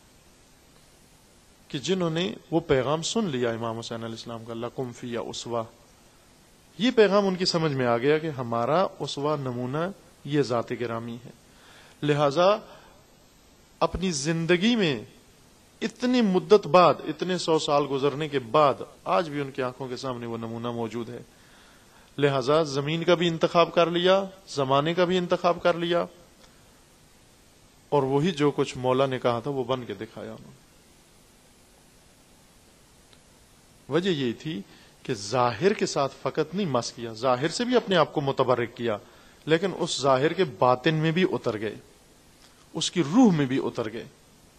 کہ جنہوں نے وہ پیغام سن لیا امام حسین علیہ السلام کا، لکم فی اسوہ، یہ پیغام ان کی سمجھ میں آ گیا کہ ہمارا اسوہ نمونہ یہ ذات گرامی ہے، لہذا اپنی زندگی میں اتنی مدت بعد، اتنے سو سال گزرنے کے بعد آج بھی ان کی آنکھوں کے سامنے وہ نمونہ موجود ہے، لہذا زمین کا بھی انتخاب کر لیا، زمانے کا بھی انتخاب کر لیا، اور وہی جو کچھ مولا نے کہا تھا وہ بن کے دکھایا انہوں نے۔ وجہ یہی تھی کہ ظاہر کے ساتھ فقط نہیں مس کیا، ظاہر سے بھی اپنے آپ کو متبرک کیا، لیکن اس ظاہر کے باطن میں بھی اتر گئے، اس کی روح میں بھی اتر گئے۔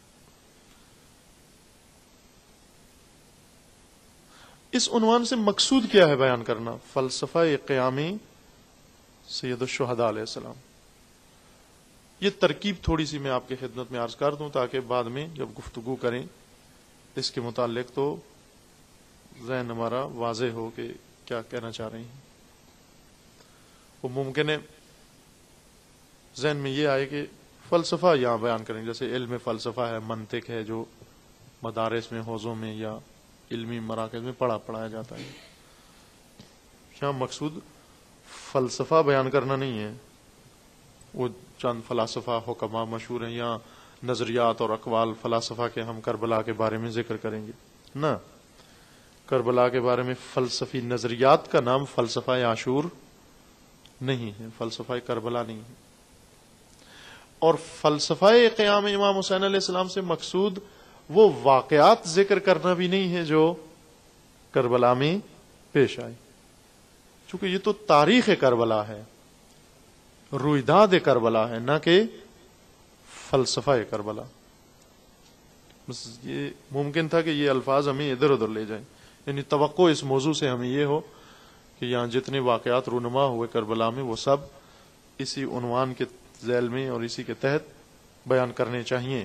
اس عنوان سے مقصود کیا ہے بیان کرنا؟ فلسفہ قیام سید الشہداء علیہ السلام۔ یہ ترکیب تھوڑی سی میں آپ کی خدمت میں عرض کر دوں تاکہ بعد میں جب گفتگو کریں اس کے متعلق تو ذہن ہمارا واضح ہو کہ کیا کہنا چاہ رہے ہیں۔ وہ ممکن ہے ذہن میں یہ آئے کہ فلسفہ یہاں بیان کریں، جیسے علم فلسفہ ہے، منطق ہے، جو مدارس میں، حوزوں میں یا علمی مراکز میں پڑھا پڑھایا جاتا ہے۔ یہاں مقصود فلسفہ بیان کرنا نہیں ہے، وہ چند فلاسفہ حکما مشہور ہیں، یا نظریات اور اقوال فلاسفہ کے ہم کربلا کے بارے میں ذکر کریں گے، نہ، کربلا کے بارے میں فلسفی نظریات کا نام فلسفہ عاشور نہیں ہے، فلسفہ کربلا نہیں ہے۔ اور فلسفہ قیام امام حسین علیہ السلام سے مقصود وہ واقعات ذکر کرنا بھی نہیں ہے جو کربلا میں پیش آئے، چونکہ یہ تو تاریخ کربلا ہے، رویداد کربلا ہے، نہ کہ فلسفہ کربلا۔ بس یہ ممکن تھا کہ یہ الفاظ ہمیں ادھر ادھر لے جائیں، یعنی توقع اس موضوع سے ہمیں یہ ہو کہ یہاں جتنے واقعات رونما ہوئے کربلا میں وہ سب اسی عنوان کے ذیل میں اور اسی کے تحت بیان کرنے چاہیے۔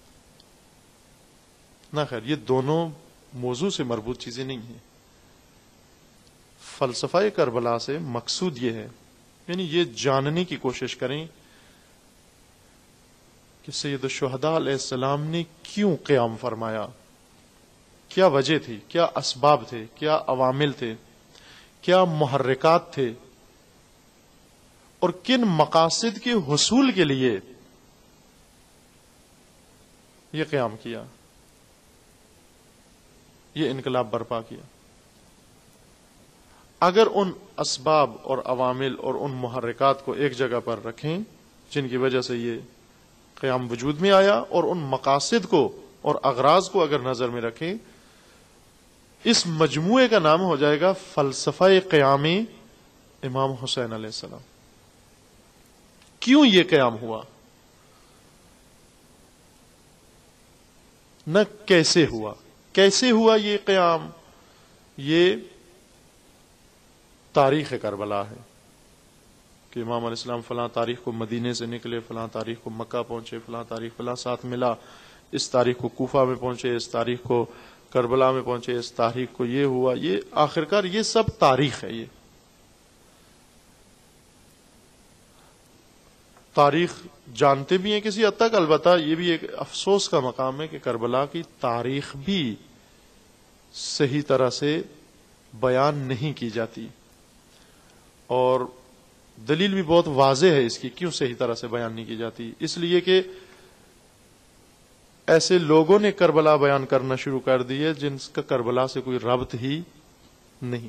نہ خیر، یہ دونوں موضوع سے مربوط چیزیں نہیں ہیں۔ فلسفہ کربلا سے مقصود یہ ہے، یعنی یہ جاننے کی کوشش کریں کہ سید الشہداء علیہ السلام نے کیوں قیام فرمایا، کیا وجہ تھی، کیا اسباب تھے، کیا عوامل تھے، کیا محرکات تھے، اور کن مقاصد کے حصول کے لیے یہ قیام کیا، یہ انقلاب برپا کیا۔ اگر ان اسباب اور عوامل اور ان محرکات کو ایک جگہ پر رکھیں جن کی وجہ سے یہ قیام وجود میں آیا، اور ان مقاصد کو اور اغراض کو اگر نظر میں رکھیں، اس مجموعے کا نام ہو جائے گا فلسفہ قیام امام حسین علیہ السلام۔ کیوں یہ قیام ہوا، نہ کیسے ہوا۔ کیسے ہوا یہ قیام، یہ تاریخ کربلا ہے کہ امام علیہ السلام فلاں تاریخ کو مدینے سے نکلے، فلاں تاریخ کو مکہ پہنچے، فلاں تاریخ فلاں ساتھ ملا، اس تاریخ کو کوفہ میں پہنچے، اس تاریخ کو کربلا میں پہنچے، اس تاریخ کو یہ ہوا، یہ آخرکار یہ سب تاریخ ہے. یہ تاریخ جانتے بھی ہیں کسی حد تک، البتہ یہ بھی ایک افسوس کا مقام ہے کہ کربلا کی تاریخ بھی صحیح طرح سے بیان نہیں کی جاتی، اور دلیل بھی بہت واضح ہے اس کی کیوں صحیح طرح سے بیان نہیں کی جاتی. اس لیے کہ ایسے لوگوں نے کربلا بیان کرنا شروع کر دی ہے جن کا کربلا سے کوئی ربط ہی نہیں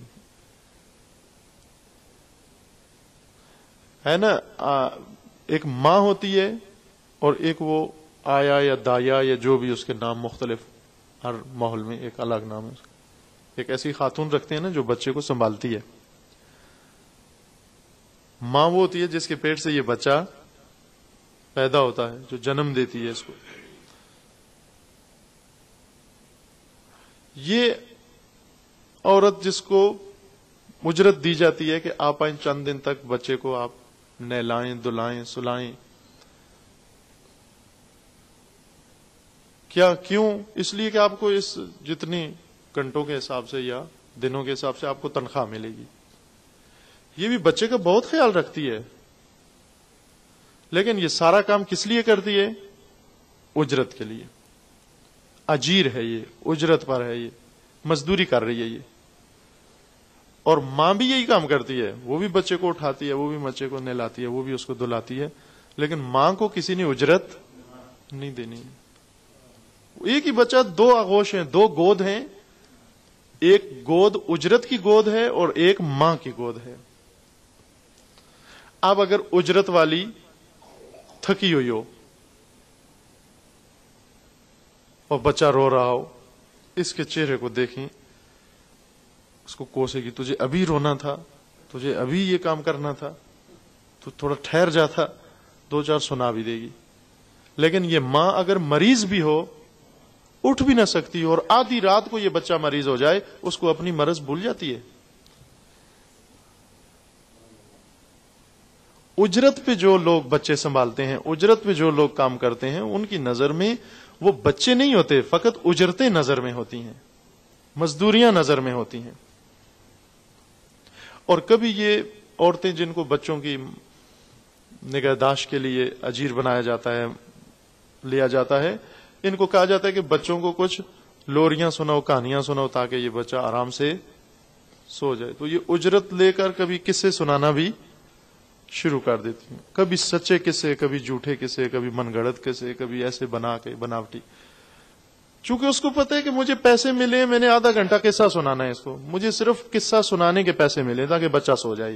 ہے نا. ایک ماں ہوتی ہے اور ایک وہ آیا یا دایا یا جو بھی اس کے نام مختلف، ہر ماحول میں ایک الگ نام ہے اس کا. ایک ایسی خاتون رکھتے ہیں نا جو بچے کو سنبھالتی ہے. ماں وہ ہوتی ہے جس کے پیٹ سے یہ بچہ پیدا ہوتا ہے، جو جنم دیتی ہے اس کو. یہ عورت جس کو اجرت دی جاتی ہے کہ آپ آئیں چند دن تک بچے کو آپ نہلائیں، دلائیں، سلائیں. کیا کیوں؟ اس لیے کہ آپ کو اس جتنی گھنٹوں کے حساب سے یا دنوں کے حساب سے آپ کو تنخواہ ملے گی. یہ بھی بچے کا بہت خیال رکھتی ہے، لیکن یہ سارا کام کس لیے کرتی ہے؟ اجرت کے لیے. اجیر ہے یہ، اجرت پر ہے، یہ مزدوری کر رہی ہے یہ. اور ماں بھی یہی کام کرتی ہے، وہ بھی بچے کو اٹھاتی ہے، وہ بھی بچے کو نہلاتی ہے، وہ بھی اس کو دلاتی ہے، لیکن ماں کو کسی نے اجرت نہیں دینی ہے. ایک ہی بچہ، دو آغوش ہیں، دو گود ہیں. ایک گود اجرت کی گود ہے اور ایک ماں کی گود ہے. اب اگر اجرت والی تھکی ہوئی ہو اور بچہ رو رہا ہو، اس کے چہرے کو دیکھیں، اس کو کوسے گی، تجھے ابھی رونا تھا، تجھے ابھی یہ کام کرنا تھا، تو تھوڑا ٹھہر جاتا، دو چار سنا بھی دے گی. لیکن یہ ماں اگر مریض بھی ہو، اٹھ بھی نہ سکتی، اور آدھی رات کو یہ بچہ مریض ہو جائے، اس کو اپنی مرض بھول جاتی ہے. اجرت پہ جو لوگ بچے سنبھالتے ہیں، اجرت پہ جو لوگ کام کرتے ہیں، ان کی نظر میں وہ بچے نہیں ہوتے، فقط اجرتیں نظر میں ہوتی ہیں، مزدوریاں نظر میں ہوتی ہیں. اور کبھی یہ عورتیں جن کو بچوں کی نگہداشت کے لیے اجیر بنایا جاتا ہے، لیا جاتا ہے، ان کو کہا جاتا ہے کہ بچوں کو کچھ لوریاں سناؤ، کہانیاں سناؤ، تاکہ یہ بچہ آرام سے سو جائے. تو یہ اجرت لے کر کبھی قصے سنانا بھی شروع کر دیتی ہیں، کبھی سچے قصے، کبھی جھوٹے قصے، کبھی من گڑت قصے، کبھی ایسے بنا کے بناوٹی. چونکہ اس کو پتہ ہے کہ مجھے پیسے ملے، میں نے آدھا گھنٹہ قصہ سنانا ہے اس کو، مجھے صرف قصہ سنانے کے پیسے ملے تاکہ بچہ سو جائے.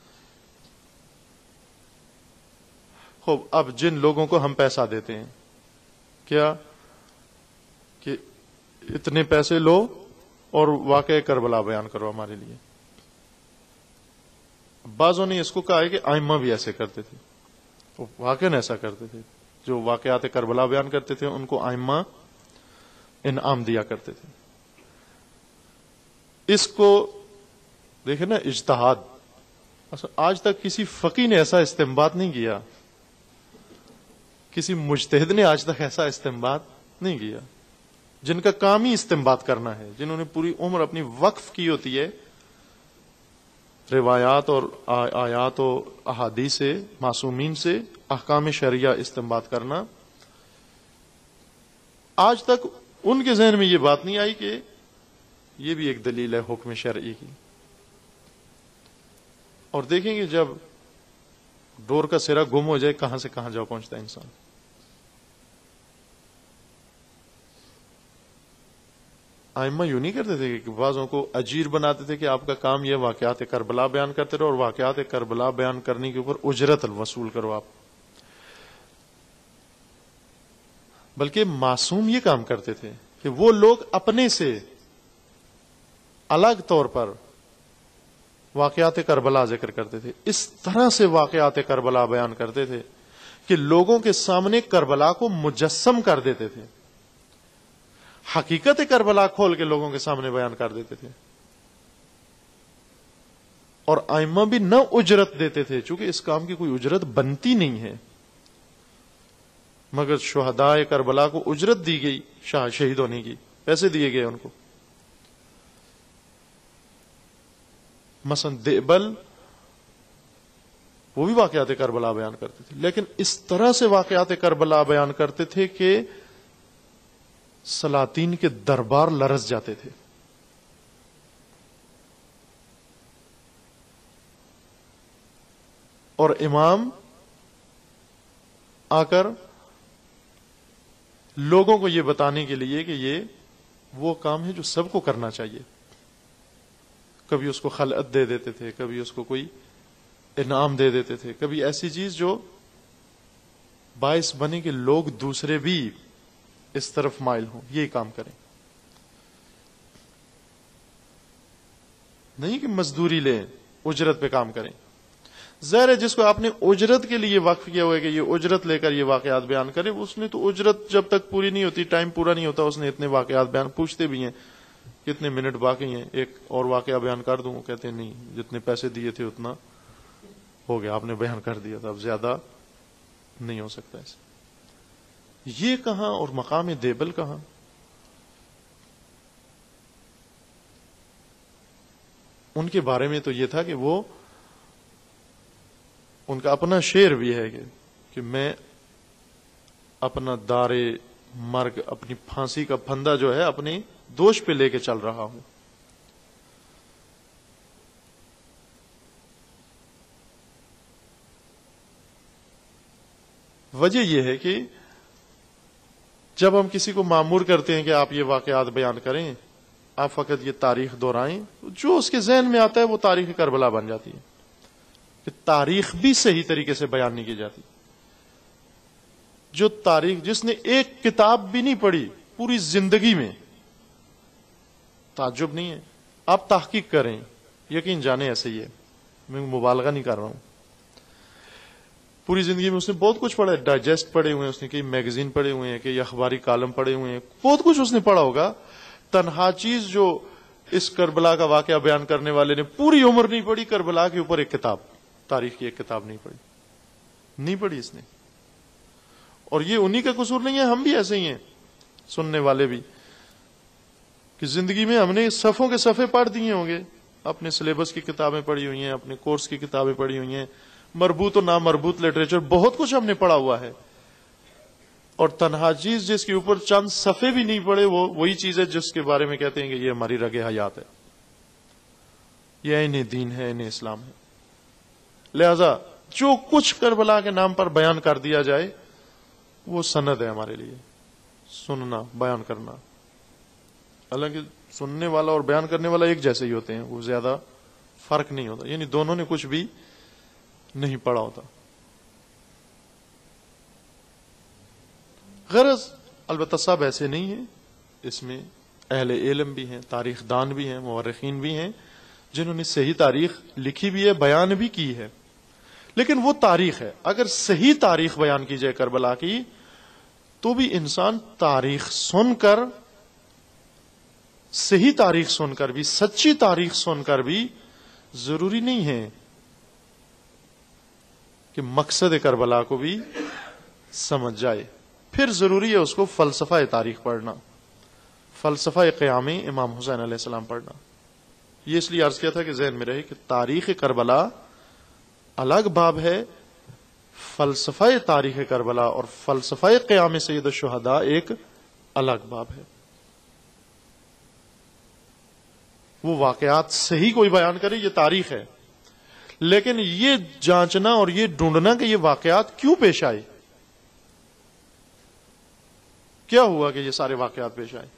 خوب، اب جن لوگوں کو ہم پیسہ دیتے ہیں، کیا کہ اتنے پیسے لو اور واقعہ کربلا بیان کرو ہمارے لیے. بعضوں نے اس کو کہا ہے کہ ائمہ بھی ایسے کرتے تھے، وہ واقعاً ایسا کرتے تھے. جو واقعات کربلا بیان کرتے تھے ان کو ائمہ انعام دیا کرتے تھے. اس کو دیکھیں نا، اجتہاد. آج تک کسی فقی نے ایسا استنباط نہیں کیا، کسی مجتہد نے آج تک ایسا استنباط نہیں کیا، جن کا کام ہی استنباط کرنا ہے، جنہوں نے پوری عمر اپنی وقف کی ہوتی ہے روایات اور آیات و احادیث سے، معصومین سے احکام شرعیہ استنباط کرنا. آج تک ان کے ذہن میں یہ بات نہیں آئی کہ یہ بھی ایک دلیل ہے حکم شرعی کی. اور دیکھیں گے جب ڈور کا سرا گم ہو جائے کہاں سے کہاں جا پہنچتا ہے انسان. ائمہ یوں نہیں کرتے تھے کہ بعضوں کو اجیر بناتے تھے کہ آپ کا کام یہ واقعات کربلا بیان کرتے رہو اور واقعات کربلا بیان کرنے کے اوپر اجرت وصول کرو آپ. بلکہ معصوم یہ کام کرتے تھے کہ وہ لوگ اپنے سے الگ طور پر واقعات کربلا ذکر کرتے تھے، اس طرح سے واقعات کربلا بیان کرتے تھے کہ لوگوں کے سامنے کربلا کو مجسم کر دیتے تھے، حقیقت کربلا کھول کے لوگوں کے سامنے بیان کر دیتے تھے. اور ائمہ بھی نہ اجرت دیتے تھے، چونکہ اس کام کی کوئی اجرت بنتی نہیں ہے. مگر شہداء کربلا کو اجرت دی گئی شاہ شہید ہونے کی، پیسے دیے گئے ان کو. مثلا دیبل وہ بھی واقعات کربلا بیان کرتے تھے، لیکن اس طرح سے واقعات کربلا بیان کرتے تھے کہ سلاطین کے دربار لرز جاتے تھے. اور امام آ کر لوگوں کو یہ بتانے کے لیے کہ یہ وہ کام ہے جو سب کو کرنا چاہیے، کبھی اس کو خلعت دے دیتے تھے، کبھی اس کو کوئی انعام دے دیتے تھے، کبھی ایسی چیز جو باعث بنے کہ لوگ دوسرے بھی اس طرف مائل ہوں، یہی کام کریں. نہیں کہ مزدوری لیں، اجرت پہ کام کریں. ظاہر ہے جس کو آپ نے اجرت کے لیے وقف کیا ہوا ہے کہ یہ اجرت لے کر یہ واقعات بیان کرے، اس نے تو اجرت جب تک پوری نہیں ہوتی، ٹائم پورا نہیں ہوتا، اس نے اتنے واقعات بیان. پوچھتے بھی ہیں کتنے منٹ باقی ہیں، ایک اور واقعہ بیان کر دوں؟ کہتے ہیں نہیں، جتنے پیسے دیے تھے اتنا ہو گیا، آپ نے بیان کر دیا تھا، اب زیادہ نہیں ہو سکتا ایسے. یہ کہاں اور مقام دیبل کہاں؟ ان کے بارے میں تو یہ تھا کہ وہ، ان کا اپنا شعر بھی ہے کہ, کہ میں اپنا دار مرگ، اپنی پھانسی کا پھندا جو ہے اپنی دوش پہ لے کے چل رہا ہوں. وجہ یہ ہے کہ جب ہم کسی کو مامور کرتے ہیں کہ آپ یہ واقعات بیان کریں، آپ فقط یہ تاریخ دہرائیں، جو اس کے ذہن میں آتا ہے وہ تاریخ کربلا بن جاتی ہے. کہ تاریخ بھی صحیح طریقے سے بیان نہیں کی جاتی. جو تاریخ، جس نے ایک کتاب بھی نہیں پڑھی پوری زندگی میں، تعجب نہیں ہے. آپ تحقیق کریں، یقین جانیں ایسے ہی ہے، میں مبالغہ نہیں کر رہا ہوں. پوری زندگی میں اس نے بہت کچھ پڑھا ہے، ڈائجسٹ پڑھے ہوئے ہیں، اس نے کئی میگزین پڑھے ہوئے ہیں، کئی اخباری کالم پڑھے ہوئے ہیں، بہت کچھ اس نے پڑھا ہوگا. تنہا چیز جو اس کربلا کا واقعہ بیان کرنے والے نے پوری عمر نہیں پڑھی، کربلا کے اوپر ایک کتاب، تاریخ کی ایک کتاب نہیں پڑھی، نہیں پڑھی اس نے. اور یہ انہی کا قصور نہیں ہے، ہم بھی ایسے ہی ہیں سننے والے بھی، کہ زندگی میں ہم نے صفوں کے صفحے پڑھ دیے ہوں گے، اپنے سلیبس کی کتابیں پڑھی ہوئی ہیں، اپنے کورس کی کتابیں پڑھی ہوئی ہیں، مربوط و نامربوط لٹریچر بہت کچھ ہم نے پڑھا ہوا ہے. اور تنہا چیز جس کے اوپر چند صفحے بھی نہیں پڑھے، وہ وہی چیز ہے جس کے بارے میں کہتے ہیں کہ یہ ہماری رگ حیات ہے، یہ عین دین ہے، عین اسلام ہے. لہذا جو کچھ کربلا کے نام پر بیان کر دیا جائے وہ سند ہے ہمارے لیے، سننا، بیان کرنا. حالانکہ سننے والا اور بیان کرنے والا ایک جیسے ہی ہوتے ہیں، وہ زیادہ فرق نہیں ہوتا، یعنی دونوں نے کچھ بھی نہیں پڑھا ہوتا. غرض البتہ سب ایسے نہیں ہیں، اس میں اہل علم بھی ہیں، تاریخ دان بھی ہیں، مورخین بھی ہیں جنہوں نے صحیح تاریخ لکھی بھی ہے، بیان بھی کی ہے. لیکن وہ تاریخ ہے، اگر صحیح تاریخ بیان کی جائے کربلا کی، تو بھی انسان تاریخ سن کر، صحیح تاریخ سن کر بھی، سچی تاریخ سن کر بھی ضروری نہیں ہے کہ مقصد کربلا کو بھی سمجھ جائے. پھر ضروری ہے اس کو فلسفہ تاریخ پڑھنا، فلسفہ قیام امام حسین علیہ السلام پڑھنا. یہ اس لیے عرض کیا تھا کہ ذہن میں رہے کہ تاریخ کربلا الگ باب ہے، فلسفہ تاریخ کربلا اور فلسفہ قیام سید الشہداء ایک الگ باب ہے. وہ واقعات صحیح کوئی بیان کرے، یہ تاریخ ہے، لیکن یہ جانچنا اور یہ ڈھونڈنا کہ یہ واقعات کیوں پیش آئے، کیا ہوا کہ یہ سارے واقعات پیش آئے.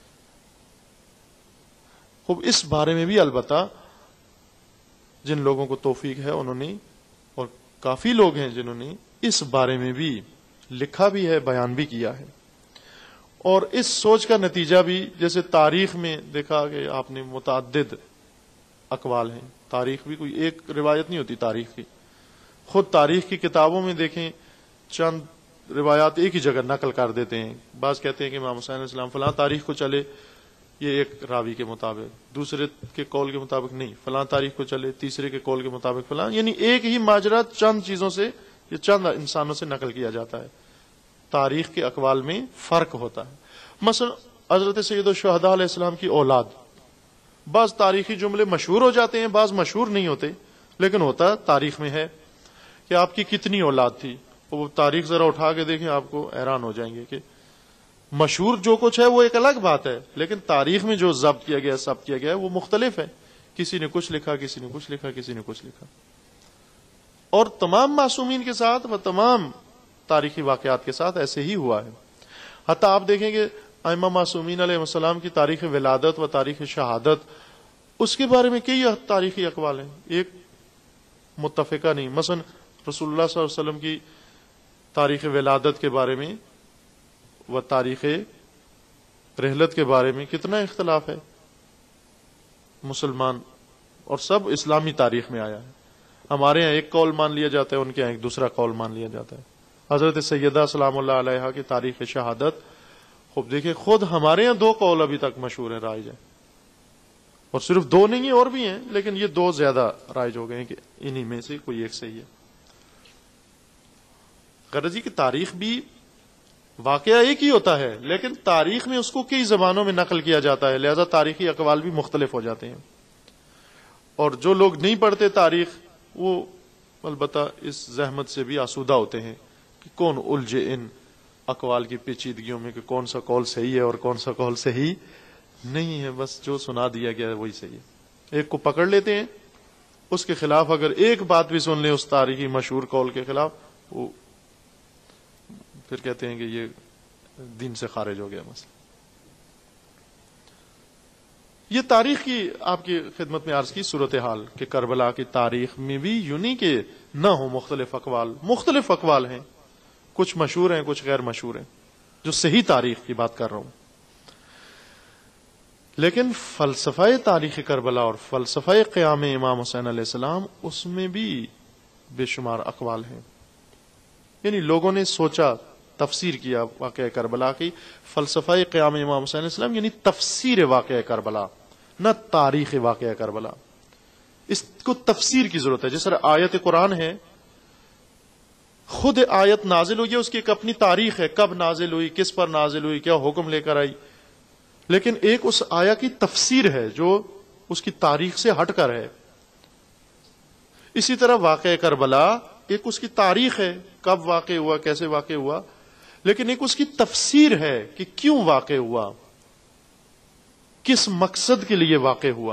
خوب اس بارے میں بھی البتہ جن لوگوں کو توفیق ہے انہوں نے، اور کافی لوگ ہیں جنہوں نے اس بارے میں بھی لکھا بھی ہے، بیان بھی کیا ہے. اور اس سوچ کا نتیجہ بھی، جیسے تاریخ میں دیکھا کہ آپ نے متعدد اقوال ہیں، تاریخ بھی کوئی ایک روایت نہیں ہوتی تاریخ کی. خود تاریخ کی کتابوں میں دیکھیں چند روایات ایک ہی جگہ نقل کر دیتے ہیں. بعض کہتے ہیں کہ امام حسین علیہ السلام فلاں تاریخ کو چلے، یہ ایک راوی کے مطابق، دوسرے کے قول کے مطابق نہیں، فلاں تاریخ کو چلے، تیسرے کے قول کے مطابق فلاں، یعنی ایک ہی ماجرا چند چیزوں سے، یہ چند انسانوں سے نقل کیا جاتا ہے. تاریخ کے اقوال میں فرق ہوتا ہے۔ مثلا حضرت سید الشہداء علیہ السلام کی اولاد، بعض تاریخی جملے مشہور ہو جاتے ہیں، بعض مشہور نہیں ہوتے، لیکن ہوتا تاریخ میں ہے کہ آپ کی کتنی اولاد تھی۔ وہ تاریخ ذرا اٹھا کے دیکھیں، آپ کو حیران ہو جائیں گے کہ مشہور جو کچھ ہے وہ ایک الگ بات ہے، لیکن تاریخ میں جو ضبط کیا گیا ثبت کیا گیا ہے وہ مختلف ہے۔ کسی نے کچھ لکھا، کسی نے کچھ لکھا، کسی نے کچھ لکھا۔ اور تمام معصومین کے ساتھ و تمام تاریخی واقعات کے ساتھ ایسے ہی ہوا ہے۔ حتیٰ آپ دیکھیں کہ ائمہ معصومین علیہ السلام کی تاریخ ولادت و تاریخ شہادت، اس کے بارے میں کئی تاریخی اقوال ہیں، ایک متفقہ نہیں۔ مثلا رسول اللہ صلی اللہ علیہ وسلم کی تاریخ ولادت کے بارے میں و تاریخ رحلت کے بارے میں کتنا اختلاف ہے مسلمان، اور سب اسلامی تاریخ میں آیا ہے۔ ہمارے یہاں ایک قول مان لیا جاتا ہے، ان کے یہاں ایک دوسرا قول مان لیا جاتا ہے۔ حضرت سیدہ سلام اللہ علیہا کی تاریخ شہادت، خوب دیکھیں، خود ہمارے یہاں دو قول ابھی تک مشہور ہیں، رائج ہیں، اور صرف دو نہیں ہیں، اور بھی ہیں، لیکن یہ دو زیادہ رائج ہو گئے ہیں کہ انہی میں سے کوئی ایک صحیح ہے۔ غرضی کی تاریخ بھی واقعہ ایک ہی ہوتا ہے، لیکن تاریخ میں اس کو کئی زبانوں میں نقل کیا جاتا ہے، لہذا تاریخی اقوال بھی مختلف ہو جاتے ہیں۔ اور جو لوگ نہیں پڑھتے تاریخ، وہ البتہ اس زحمت سے بھی آسودہ ہوتے ہیں کہ کون الجھے ان اقوال کی پیچیدگیوں میں کہ کون سا قول صحیح ہے اور کون سا قول صحیح نہیں ہے، بس جو سنا دیا گیا ہے وہی صحیح ہے۔ ایک کو پکڑ لیتے ہیں، اس کے خلاف اگر ایک بات بھی سن لیں اس تاریخی مشہور قول کے خلاف، وہ پھر کہتے ہیں کہ یہ دین سے خارج ہو گیا مسئلہ۔ یہ تاریخ کی آپ کی خدمت میں عرض کی صورتحال کہ کربلا کی تاریخ میں بھی یوں نہیں کہ نہ ہو مختلف اقوال، مختلف اقوال ہیں، کچھ مشہور ہیں، کچھ غیر مشہور ہیں، جو صحیح تاریخ کی بات کر رہا ہوں۔ لیکن فلسفہ تاریخ کربلا اور فلسفہ قیام امام حسین علیہ السلام، اس میں بھی بے شمار اقوال ہیں۔ یعنی لوگوں نے سوچا، تفسیر کیا واقعہ کربلا کی، فلسفہ قیام امام حسین علیہ السلام یعنی تفسیر واقعہ کربلا، نہ تاریخ واقعہ کربلا۔ اس کو تفسیر کی ضرورت ہے۔ جس طرح آیت قرآن ہے، خود آیت نازل ہوئی ہے، اس کی ایک اپنی تاریخ ہے، کب نازل ہوئی، کس پر نازل ہوئی، کیا حکم لے کر آئی، لیکن ایک اس آیا کی تفسیر ہے جو اس کی تاریخ سے ہٹ کر ہے۔ اسی طرح واقعہ کربلا ایک اس کی تاریخ ہے، کب واقع ہوا، کیسے واقع ہوا، لیکن ایک اس کی تفسیر ہے کہ کیوں واقع ہوا، کس مقصد کے لیے واقع ہوا۔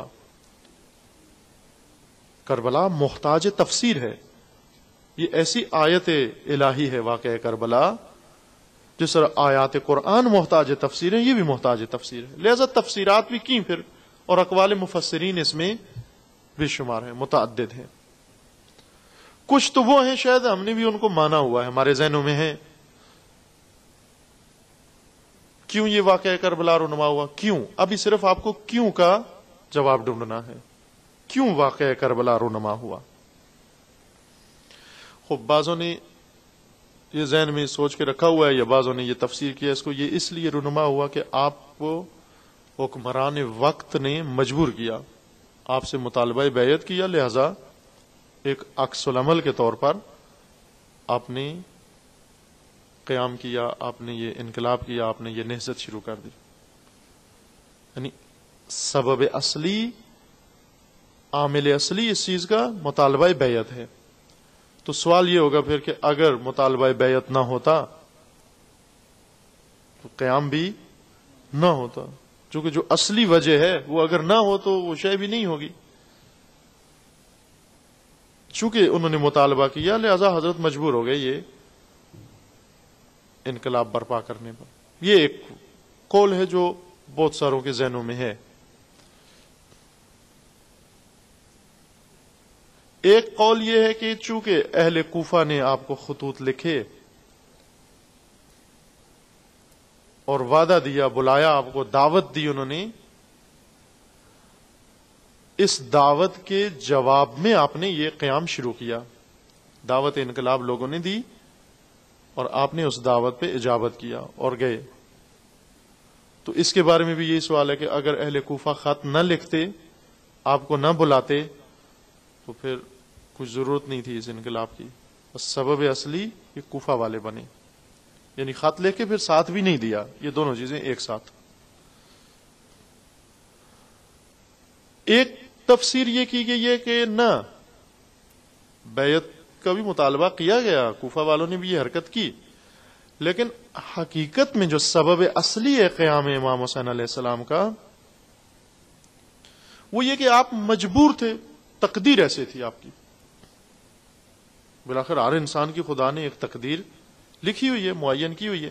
کربلا محتاج تفسیر ہے۔ یہ ایسی آیت الہی ہے واقعہ کربلا، جس طرح آیات قرآن محتاج تفسیر ہے، یہ بھی محتاج تفسیر ہے۔ لہذا تفسیرات بھی کی پھر، اور اقوال مفسرین اس میں بے شمار ہیں، متعدد ہیں۔ کچھ تو وہ ہیں شاید ہم نے بھی ان کو مانا ہوا ہے، ہمارے ذہنوں میں ہیں، کیوں یہ واقعہ کربلا رونما ہوا، کیوں؟ ابھی صرف آپ کو کیوں کا جواب ڈھونڈنا ہے، کیوں واقعہ کربلا رونما ہوا۔ خوب بعضوں نے یہ ذہن میں سوچ کے رکھا ہوا ہے، یا بعضوں نے یہ تفسیر کیا اس کو، یہ اس لیے رونما ہوا کہ آپ کو حکمران وقت نے مجبور کیا، آپ سے مطالبہ بیعت کیا، لہذا ایک عکس العمل کے طور پر آپ نے قیام کیا، آپ نے یہ انقلاب کیا، آپ نے یہ نہضت شروع کر دی۔ یعنی سبب اصلی، عامل اصلی اس چیز کا مطالبہ بیعت ہے۔ تو سوال یہ ہوگا پھر کہ اگر مطالبہ بیعت نہ ہوتا تو قیام بھی نہ ہوتا، چونکہ جو اصلی وجہ ہے وہ اگر نہ ہو تو وہ شے بھی نہیں ہوگی۔ چونکہ انہوں نے مطالبہ کیا لہذا حضرت مجبور ہو گئے یہ انقلاب برپا کرنے پر۔ یہ ایک قول ہے جو بہت ساروں کے ذہنوں میں ہے۔ ایک قول یہ ہے کہ چونکہ اہل کوفہ نے آپ کو خطوط لکھے اور وعدہ دیا، بلایا، آپ کو دعوت دی انہوں نے، اس دعوت کے جواب میں آپ نے یہ قیام شروع کیا، دعوت انقلاب لوگوں نے دی اور آپ نے اس دعوت پہ اجابت کیا اور گئے۔ تو اس کے بارے میں بھی یہی سوال ہے کہ اگر اہل کوفہ خط نہ لکھتے، آپ کو نہ بلاتے، تو پھر کچھ ضرورت نہیں تھی اس انقلاب کی، بس سبب اصلی یہ کوفہ والے بنے۔ یعنی خط لے کے پھر ساتھ بھی نہیں دیا، یہ دونوں چیزیں ایک ساتھ۔ ایک تفسیر یہ کی گئی ہے کہ نہ، بیعت کا بھی مطالبہ کیا گیا، کوفہ والوں نے بھی یہ حرکت کی، لیکن حقیقت میں جو سبب اصلی ہے قیام امام حسین علیہ السلام کا، وہ یہ کہ آپ مجبور تھے، تقدیر ایسے تھی آپ کی۔ بالآخر ہر انسان کی خدا نے ایک تقدیر لکھی ہوئی ہے، معین کی ہوئی ہے،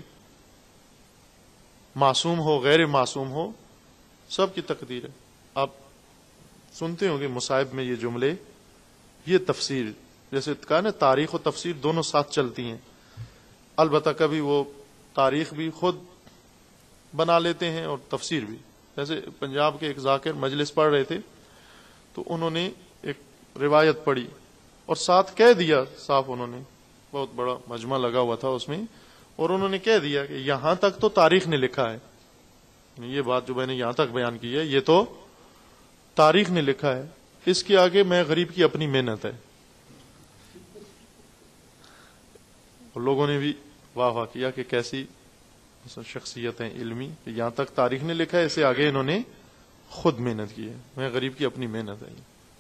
معصوم ہو غیر معصوم ہو، سب کی تقدیر ہے۔ آپ سنتے ہوں گے مصائب میں یہ جملے، یہ تفسیر، جیسے کہا نا تاریخ و تفسیر دونوں ساتھ چلتی ہیں، البتہ کبھی وہ تاریخ بھی خود بنا لیتے ہیں اور تفسیر بھی۔ جیسے پنجاب کے ایک ذاکر مجلس پڑھ رہے تھے تو انہوں نے ایک روایت پڑھی اور ساتھ کہہ دیا صاف، انہوں نے بہت بڑا مجمع لگا ہوا تھا اس میں، اور انہوں نے کہہ دیا کہ یہاں تک تو تاریخ نے لکھا ہے، یہ بات جو میں نے یہاں تک بیان کی ہے یہ تو تاریخ نے لکھا ہے، اس کے آگے میں غریب کی اپنی محنت ہے۔ اور لوگوں نے بھی واہ واہ کیا کہ کیسی شخصیت ہے علمی، یہاں تک تاریخ نے لکھا ہے، اسے آگے انہوں نے خود محنت کی ہے، میں غریب کی اپنی محنت ہے۔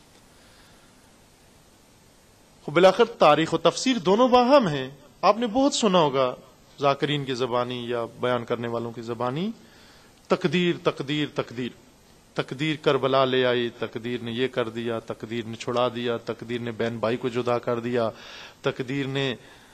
بالآخر تاریخ و تفسیر دونوں باہم ہیں۔ آپ نے بہت سنا ہوگا ذاکرین کی زبانی یا بیان کرنے والوں کی زبانی، تقدیر تقدیر تقدیر، تقدیر کربلا لے آئی، تقدیر نے یہ کر دیا، تقدیر نے چھڑا دیا، تقدیر نے بہن بھائی کو جدا کر دیا، تقدیر نے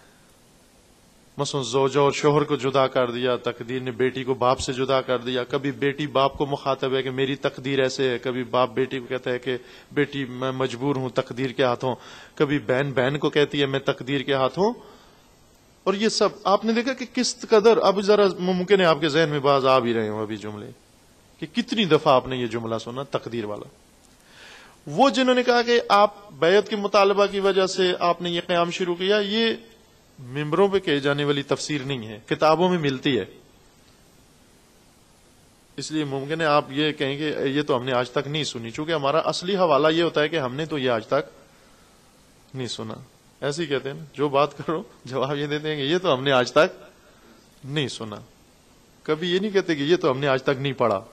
مثلا زوجہ اور شوہر کو جدا کر دیا، تقدیر نے بیٹی کو باپ سے جدا کر دیا، کبھی بیٹی باپ کو مخاطب ہے کہ میری تقدیر ایسے ہے، کبھی باپ بیٹی کو کہتا ہے کہ بیٹی میں مجبور ہوں تقدیر کے ہاتھوں، کبھی بہن بہن کو کہتی ہے میں تقدیر کے ہاتھوں۔ اور یہ سب آپ نے دیکھا کہ کس قدر، اب ذرا ممکن ہے آپ کے ذہن میں باز آ بھی رہے ہوں ابھی جملے، کہ کتنی دفعہ آپ نے یہ جملہ سنا تقدیر والا۔ وہ جنہوں نے کہا کہ آپ بیعت کے مطالبہ کی وجہ سے آپ نے یہ قیام شروع کیا، یہ ممبروں پہ کہی جانے والی تفسیر نہیں ہے، کتابوں میں ملتی ہے۔ اس لیے ممکن ہے آپ یہ کہیں کہ یہ تو ہم نے آج تک نہیں سنی، چونکہ ہمارا اصلی حوالہ یہ ہوتا ہے کہ ہم نے تو یہ آج تک نہیں سنا، ایسے ہی کہتے ہیں نا، جو بات کرو جواب یہ دیتے ہیں کہ یہ تو ہم نے آج تک نہیں سنا، کبھی یہ نہیں کہتے کہ یہ تو ہم نے آج تک نہیں پڑھا،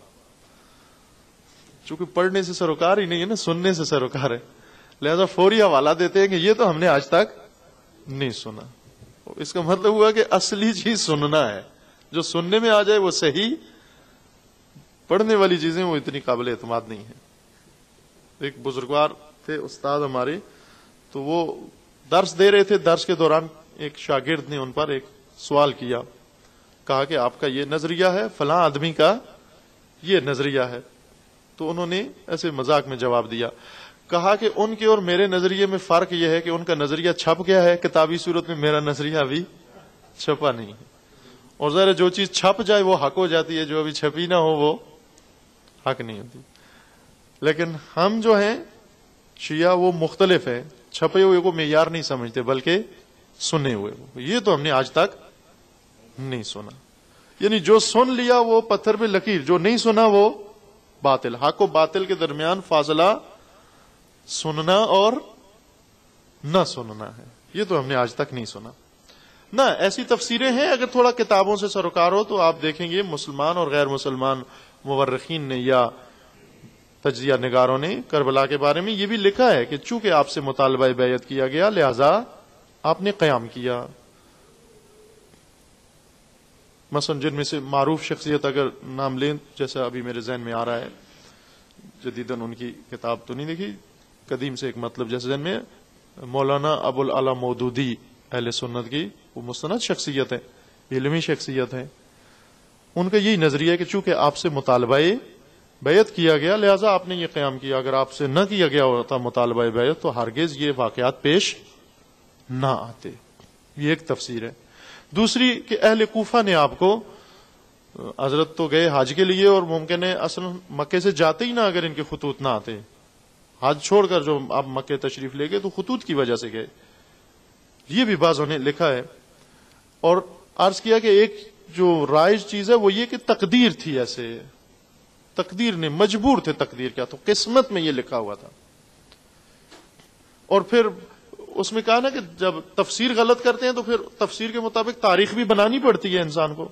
چونکہ پڑھنے سے سروکار ہی نہیں ہے نا، سننے سے سروکار ہے، لہذا فوری حوالہ دیتے ہیں کہ یہ تو ہم نے آج تک نہیں سنا۔ اس کا مطلب ہوا کہ اصلی چیز سننا ہے، جو سننے میں آ جائے وہ صحیح، پڑھنے والی چیزیں وہ اتنی قابل اعتماد نہیں ہیں۔ ایک بزرگوار تھے استاد ہمارے، تو وہ درس دے رہے تھے، درس کے دوران ایک شاگرد نے ان پر ایک سوال کیا، کہا کہ آپ کا یہ نظریہ ہے، فلاں آدمی کا یہ نظریہ ہے، تو انہوں نے ایسے مذاق میں جواب دیا، کہا کہ ان کے اور میرے نظریے میں فرق یہ ہے کہ ان کا نظریہ چھپ گیا ہے کتابی صورت میں، میرا نظریہ ابھی چھپا نہیں ہے، اور ظاہر جو چیز چھپ جائے وہ حق ہو جاتی ہے، جو ابھی چھپی نہ ہو وہ حق نہیں ہوتی۔ لیکن ہم جو ہیں شیعہ وہ مختلف ہیں، چھپے ہوئے کو معیار نہیں سمجھتے بلکہ سنے ہوئے کو، یہ تو ہم نے آج تک نہیں سنا، یعنی جو سن لیا وہ پتھر پہ لکیر، جو نہیں سنا وہ باطل۔ حق و باطل کے درمیان فاصلہ سننا اور نہ سننا ہے، یہ تو ہم نے آج تک نہیں سنا۔ نہ ایسی تفسیریں ہیں، اگر تھوڑا کتابوں سے سروکار ہو تو آپ دیکھیں گے مسلمان اور غیر مسلمان مورخین نے یا تجزیہ نگاروں نے کربلا کے بارے میں یہ بھی لکھا ہے کہ چونکہ آپ سے مطالبہ بیعت کیا گیا لہذا آپ نے قیام کیا۔ مثلا جن میں سے معروف شخصیت اگر نام لیں، جیسا ابھی میرے ذہن میں آ رہا ہے، جدیداً ان کی کتاب تو نہیں دیکھی، قدیم سے ایک مطلب جیسے ذہن میں، مولانا ابو العلا مودودی اہل سنت کی وہ مستند شخصیت ہے، علمی شخصیت ہے، ان کا یہی نظریہ ہے کہ چونکہ آپ سے مطالبہ بیعت کیا گیا لہذا آپ نے یہ قیام کیا، اگر آپ سے نہ کیا گیا ہوتا مطالبہ بیعت تو ہرگز یہ واقعات پیش نہ آتے۔ یہ ایک تفسیر ہے۔ دوسری کہ اہل کوفہ نے آپ کو، حضرت تو گئے حج کے لیے اور ممکن ہے اصل مکے سے جاتے ہی نہ اگر ان کے خطوط نہ آتے، حج چھوڑ کر جو آپ مکے تشریف لے گئے تو خطوط کی وجہ سے گئے، یہ بھی بعضوں نے لکھا ہے۔ اور عرض کیا کہ ایک جو رائج چیز ہے وہ یہ کہ تقدیر تھی، ایسے تقدیر نے مجبور تھے، تقدیر کیا تو قسمت میں یہ لکھا ہوا تھا۔ اور پھر اس میں کہا نا کہ جب تفسیر غلط کرتے ہیں تو پھر تفسیر کے مطابق تاریخ بھی بنانی پڑتی ہے انسان کو.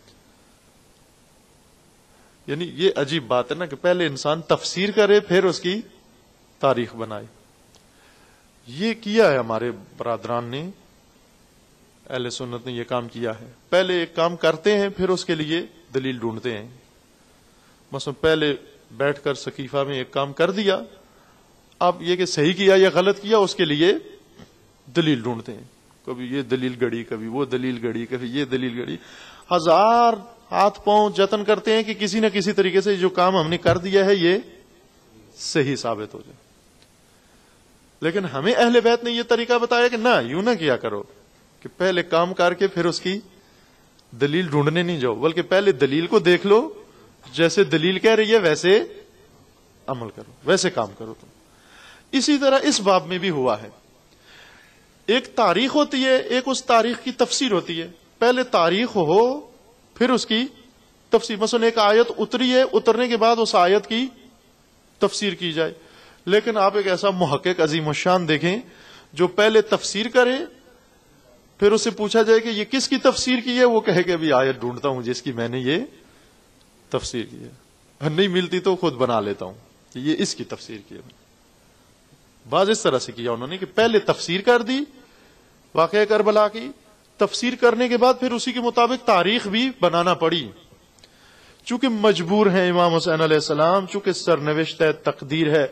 یعنی یہ عجیب بات ہے نا کہ پہلے انسان تفسیر کرے پھر اس کی تاریخ بنائے. یہ کیا ہے ہمارے برادران نے، اہل سنت نے یہ کام کیا ہے. پہلے ایک کام کرتے ہیں پھر اس کے لیے دلیل ڈھونڈتے ہیں. مثلا پہلے بیٹھ کر سقیفہ میں ایک کام کر دیا، اب یہ کہ صحیح کیا یا غلط کیا اس کے لیے دلیل ڈھونڈتے ہیں. کبھی یہ دلیل گڑی، کبھی وہ دلیل گڑی، کبھی یہ دلیل گڑی. ہزار ہاتھ پاؤں جتن کرتے ہیں کہ کسی نہ کسی طریقے سے جو کام ہم نے کر دیا ہے یہ صحیح ثابت ہو جائے. لیکن ہمیں اہل بیت نے یہ طریقہ بتایا کہ نہ، یوں نہ کیا کرو کہ پہلے کام کر کے پھر اس کی دلیل ڈھونڈنے نہیں جاؤ، بلکہ پہلے دلیل کو دیکھ لو، جیسے دلیل کہہ رہی ہے ویسے عمل کرو، ویسے کام کرو تم. اسی طرح اس باب میں بھی ہوا ہے. ایک تاریخ ہوتی ہے، ایک اس تاریخ کی تفسیر ہوتی ہے. پہلے تاریخ ہو پھر اس کی تفسیر. مثلا ایک آیت اتری ہے، اترنے کے بعد اس آیت کی تفسیر کی جائے. لیکن آپ ایک ایسا محقق عظیم الشان دیکھیں جو پہلے تفسیر کرے، پھر اسے پوچھا جائے کہ یہ کس کی تفسیر کی ہے، وہ کہے کہ ابھی آیت ڈھونڈتا ہوں جس کی میں نے یہ تفسیر کی ہے، نہیں ملتی تو خود بنا لیتا ہوں کہ یہ اس کی تفسیر کی ہے. بعض اس طرح سے کیا انہوں نے کہ پہلے تفسیر کر دی واقعہ کربلا کی، تفسیر کرنے کے بعد پھر اسی کے مطابق تاریخ بھی بنانا پڑی. چونکہ مجبور ہیں امام حسین علیہ السلام، چونکہ سرنوشت ہے، تقدیر ہے،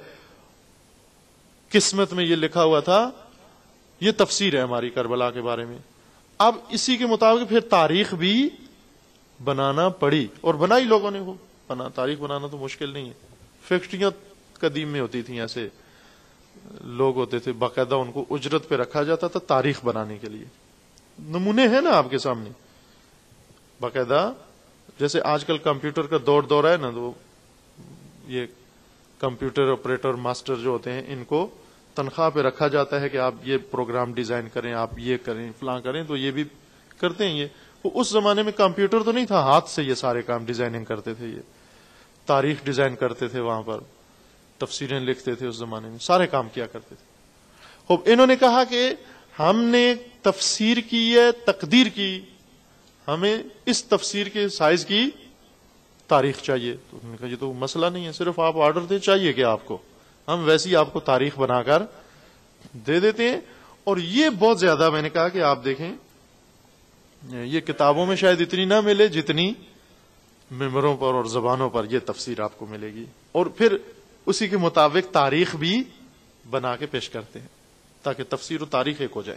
قسمت میں یہ لکھا ہوا تھا، یہ تفسیر ہے ہماری کربلا کے بارے میں. اب اسی کے مطابق پھر تاریخ بھی بنانا پڑی، اور بنائی لوگوں نے. وہ بنا تاریخ بنانا تو مشکل نہیں ہے. فیکٹریاں قدیم میں ہوتی تھیں، ایسے لوگ ہوتے تھے باقاعدہ، ان کو اجرت پہ رکھا جاتا تھا تاریخ بنانے کے لیے. نمونے ہیں نا آپ کے سامنے باقاعدہ. جیسے آج کل کمپیوٹر کا دور دور ہے نا، تو یہ کمپیوٹر آپریٹر ماسٹر جو ہوتے ہیں ان کو تنخواہ پہ رکھا جاتا ہے کہ آپ یہ پروگرام ڈیزائن کریں، آپ یہ کریں، فلاں کریں، تو یہ بھی کرتے ہیں. یہ اس زمانے میں کمپیوٹر تو نہیں تھا، ہاتھ سے یہ سارے کام ڈیزائننگ کرتے تھے، یہ تاریخ ڈیزائن کرتے تھے، وہاں پر تفسیریں لکھتے تھے، اس زمانے میں سارے کام کیا کرتے تھے. خوب انہوں نے کہا کہ ہم نے تفسیر کی ہے، تقدیر کی، ہمیں اس تفسیر کے سائز کی تاریخ چاہیے. تو انہوں نے کہا یہ تو مسئلہ نہیں ہے، صرف آپ آرڈر دیں چاہیے کہ آپ کو، ہم ویسی آپ کو تاریخ بنا کر دے دیتے ہیں. اور یہ بہت زیادہ، میں نے کہا کہ آپ دیکھیں یہ کتابوں میں شاید اتنی نہ ملے جتنی ممبروں پر اور زبانوں پر یہ تفسیر آپ کو ملے گی. اور پھر اسی کے مطابق تاریخ بھی بنا کے پیش کرتے ہیں تاکہ تفسیر و تاریخ ایک ہو جائے.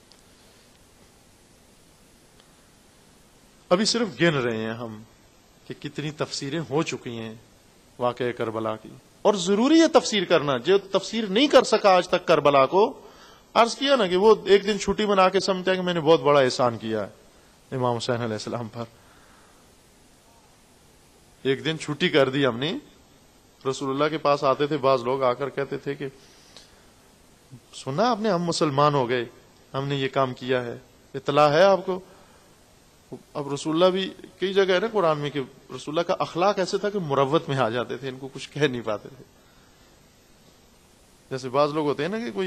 ابھی صرف گن رہے ہیں ہم کہ کتنی تفسیریں ہو چکی ہیں واقعہ کربلا کی. اور ضروری ہے تفسیر کرنا. جو تفسیر نہیں کر سکا آج تک کربلا کو، عرض کیا نا کہ وہ ایک دن چھٹی منا کے سمجھتا ہے کہ میں نے بہت بڑا احسان کیا ہے امام حسین علیہ السلام پر. ایک دن چھٹی کر دی ہم نے. رسول اللہ کے پاس آتے تھے بعض لوگ، آ کر کہتے تھے کہ سنا آپ نے ہم مسلمان ہو گئے، ہم نے یہ کام کیا ہے، اطلاع ہے آپ کو؟ اب رسول اللہ بھی کئی جگہ ہے نا قرآن میں کہ رسول اللہ کا اخلاق ایسے تھا کہ مروت میں آ جاتے تھے، ان کو کچھ کہہ نہیں پاتے تھے. جیسے بعض لوگ ہوتے ہیں نا کہ کوئی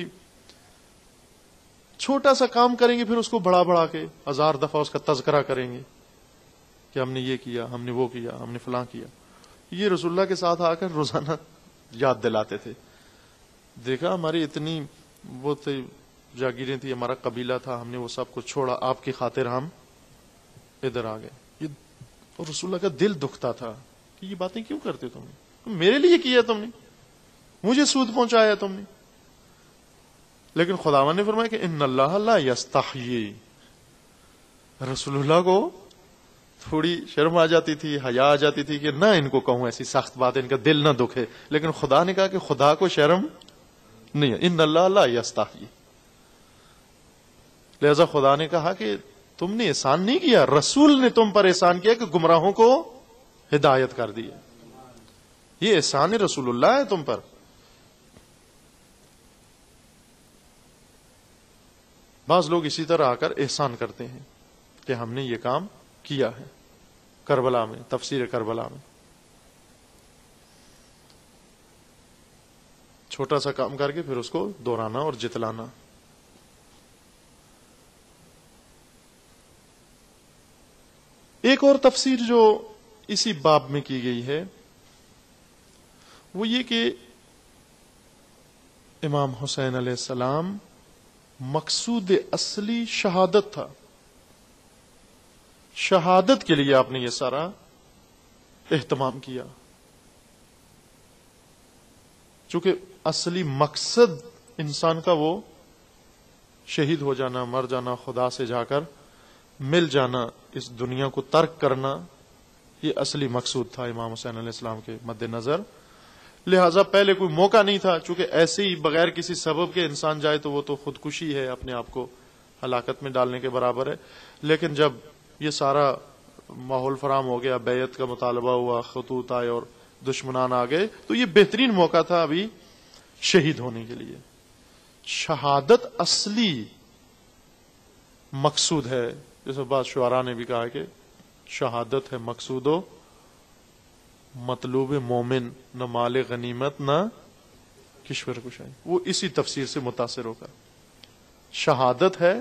چھوٹا سا کام کریں گے پھر اس کو بڑا بڑا کے ہزار دفعہ اس کا تذکرہ کریں گے کہ ہم نے یہ کیا، ہم نے وہ کیا، ہم نے فلاں کیا. یہ رسول اللہ کے ساتھ آ کر روزانہ یاد دلاتے تھے. دیکھا ہماری اتنی وہ تھے جاگیریں تھی، ہمارا قبیلہ تھا، ہم نے وہ سب کچھ چھوڑا آپ کی خاطر ہم ادھر آ گئے. یہ اور رسول اللہ کا دل دکھتا تھا کہ یہ باتیں کیوں کرتے تم نے، میرے لیے کیا تم نے، مجھے سود پہنچایا تم نے. لیکن خداوند نے فرمایا کہ ان اللہ لا یستحیی. رسول اللہ کو تھوڑی شرم آ جاتی تھی، حیا آ جاتی تھی کہ نہ ان کو کہوں ایسی سخت بات، ان کا دل نہ دکھے. لیکن خدا نے کہا کہ خدا کو شرم نہیں ہے، ان اللہ لا یستحیی. لہذا خدا نے کہا کہ تم نے احسان نہیں کیا، رسول نے تم پر احسان کیا کہ گمراہوں کو ہدایت کر دی ہے. یہ احسان رسول اللہ ہے تم پر. بعض لوگ اسی طرح آ کر احسان کرتے ہیں کہ ہم نے یہ کام کیا ہے کربلا میں، تفسیر کربلا میں. چھوٹا سا کام کر کے پھر اس کو دہرانا اور جتلانا. ایک اور تفسیر جو اسی باب میں کی گئی ہے وہ یہ کہ امام حسین علیہ السلام مقصود اصلی شہادت تھا، شہادت کے لیے آپ نے یہ سارا اہتمام کیا، چونکہ اصلی مقصد انسان کا وہ شہید ہو جانا، مر جانا، خدا سے جا کر مل جانا، اس دنیا کو ترک کرنا، یہ اصلی مقصود تھا امام حسین علیہ السلام کے مد نظر. لہذا پہلے کوئی موقع نہیں تھا، چونکہ ایسے ہی بغیر کسی سبب کے انسان جائے تو وہ تو خودکشی ہے، اپنے آپ کو ہلاکت میں ڈالنے کے برابر ہے. لیکن جب یہ سارا ماحول فراہم ہو گیا، بیعت کا مطالبہ ہوا، خطوط آئے اور دشمنان آ گئے، تو یہ بہترین موقع تھا ابھی شہید ہونے کے لیے. شہادت اصلی مقصود ہے، جیسے بعض شعراء نے بھی کہا کہ شہادت ہے مقصود و مطلوب مومن، نہ مال غنیمت نہ کشور کشائی. وہ اسی تفسیر سے متاثر ہوگا. شہادت ہے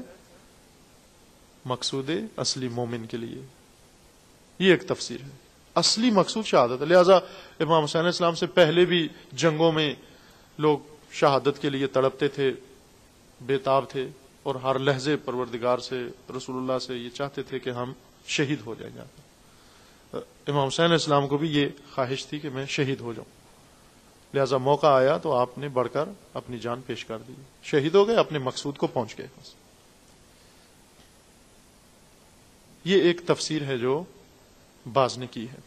مقصود اصلی مومن کے لیے، یہ ایک تفسیر ہے. اصلی مقصود شہادت ہے. لہذا امام حسین علیہ السلام سے پہلے بھی جنگوں میں لوگ شہادت کے لیے تڑپتے تھے، بےتاب تھے، اور ہر لحظے پروردگار سے، رسول اللہ سے یہ چاہتے تھے کہ ہم شہید ہو جائیں. امام حسین علیہ السلام کو بھی یہ خواہش تھی کہ میں شہید ہو جاؤں. لہذا موقع آیا تو آپ نے بڑھ کر اپنی جان پیش کر دی، شہید ہو گئے، اپنے مقصود کو پہنچ گئے. یہ ایک تفسیر ہے جو بعض نے کی ہے.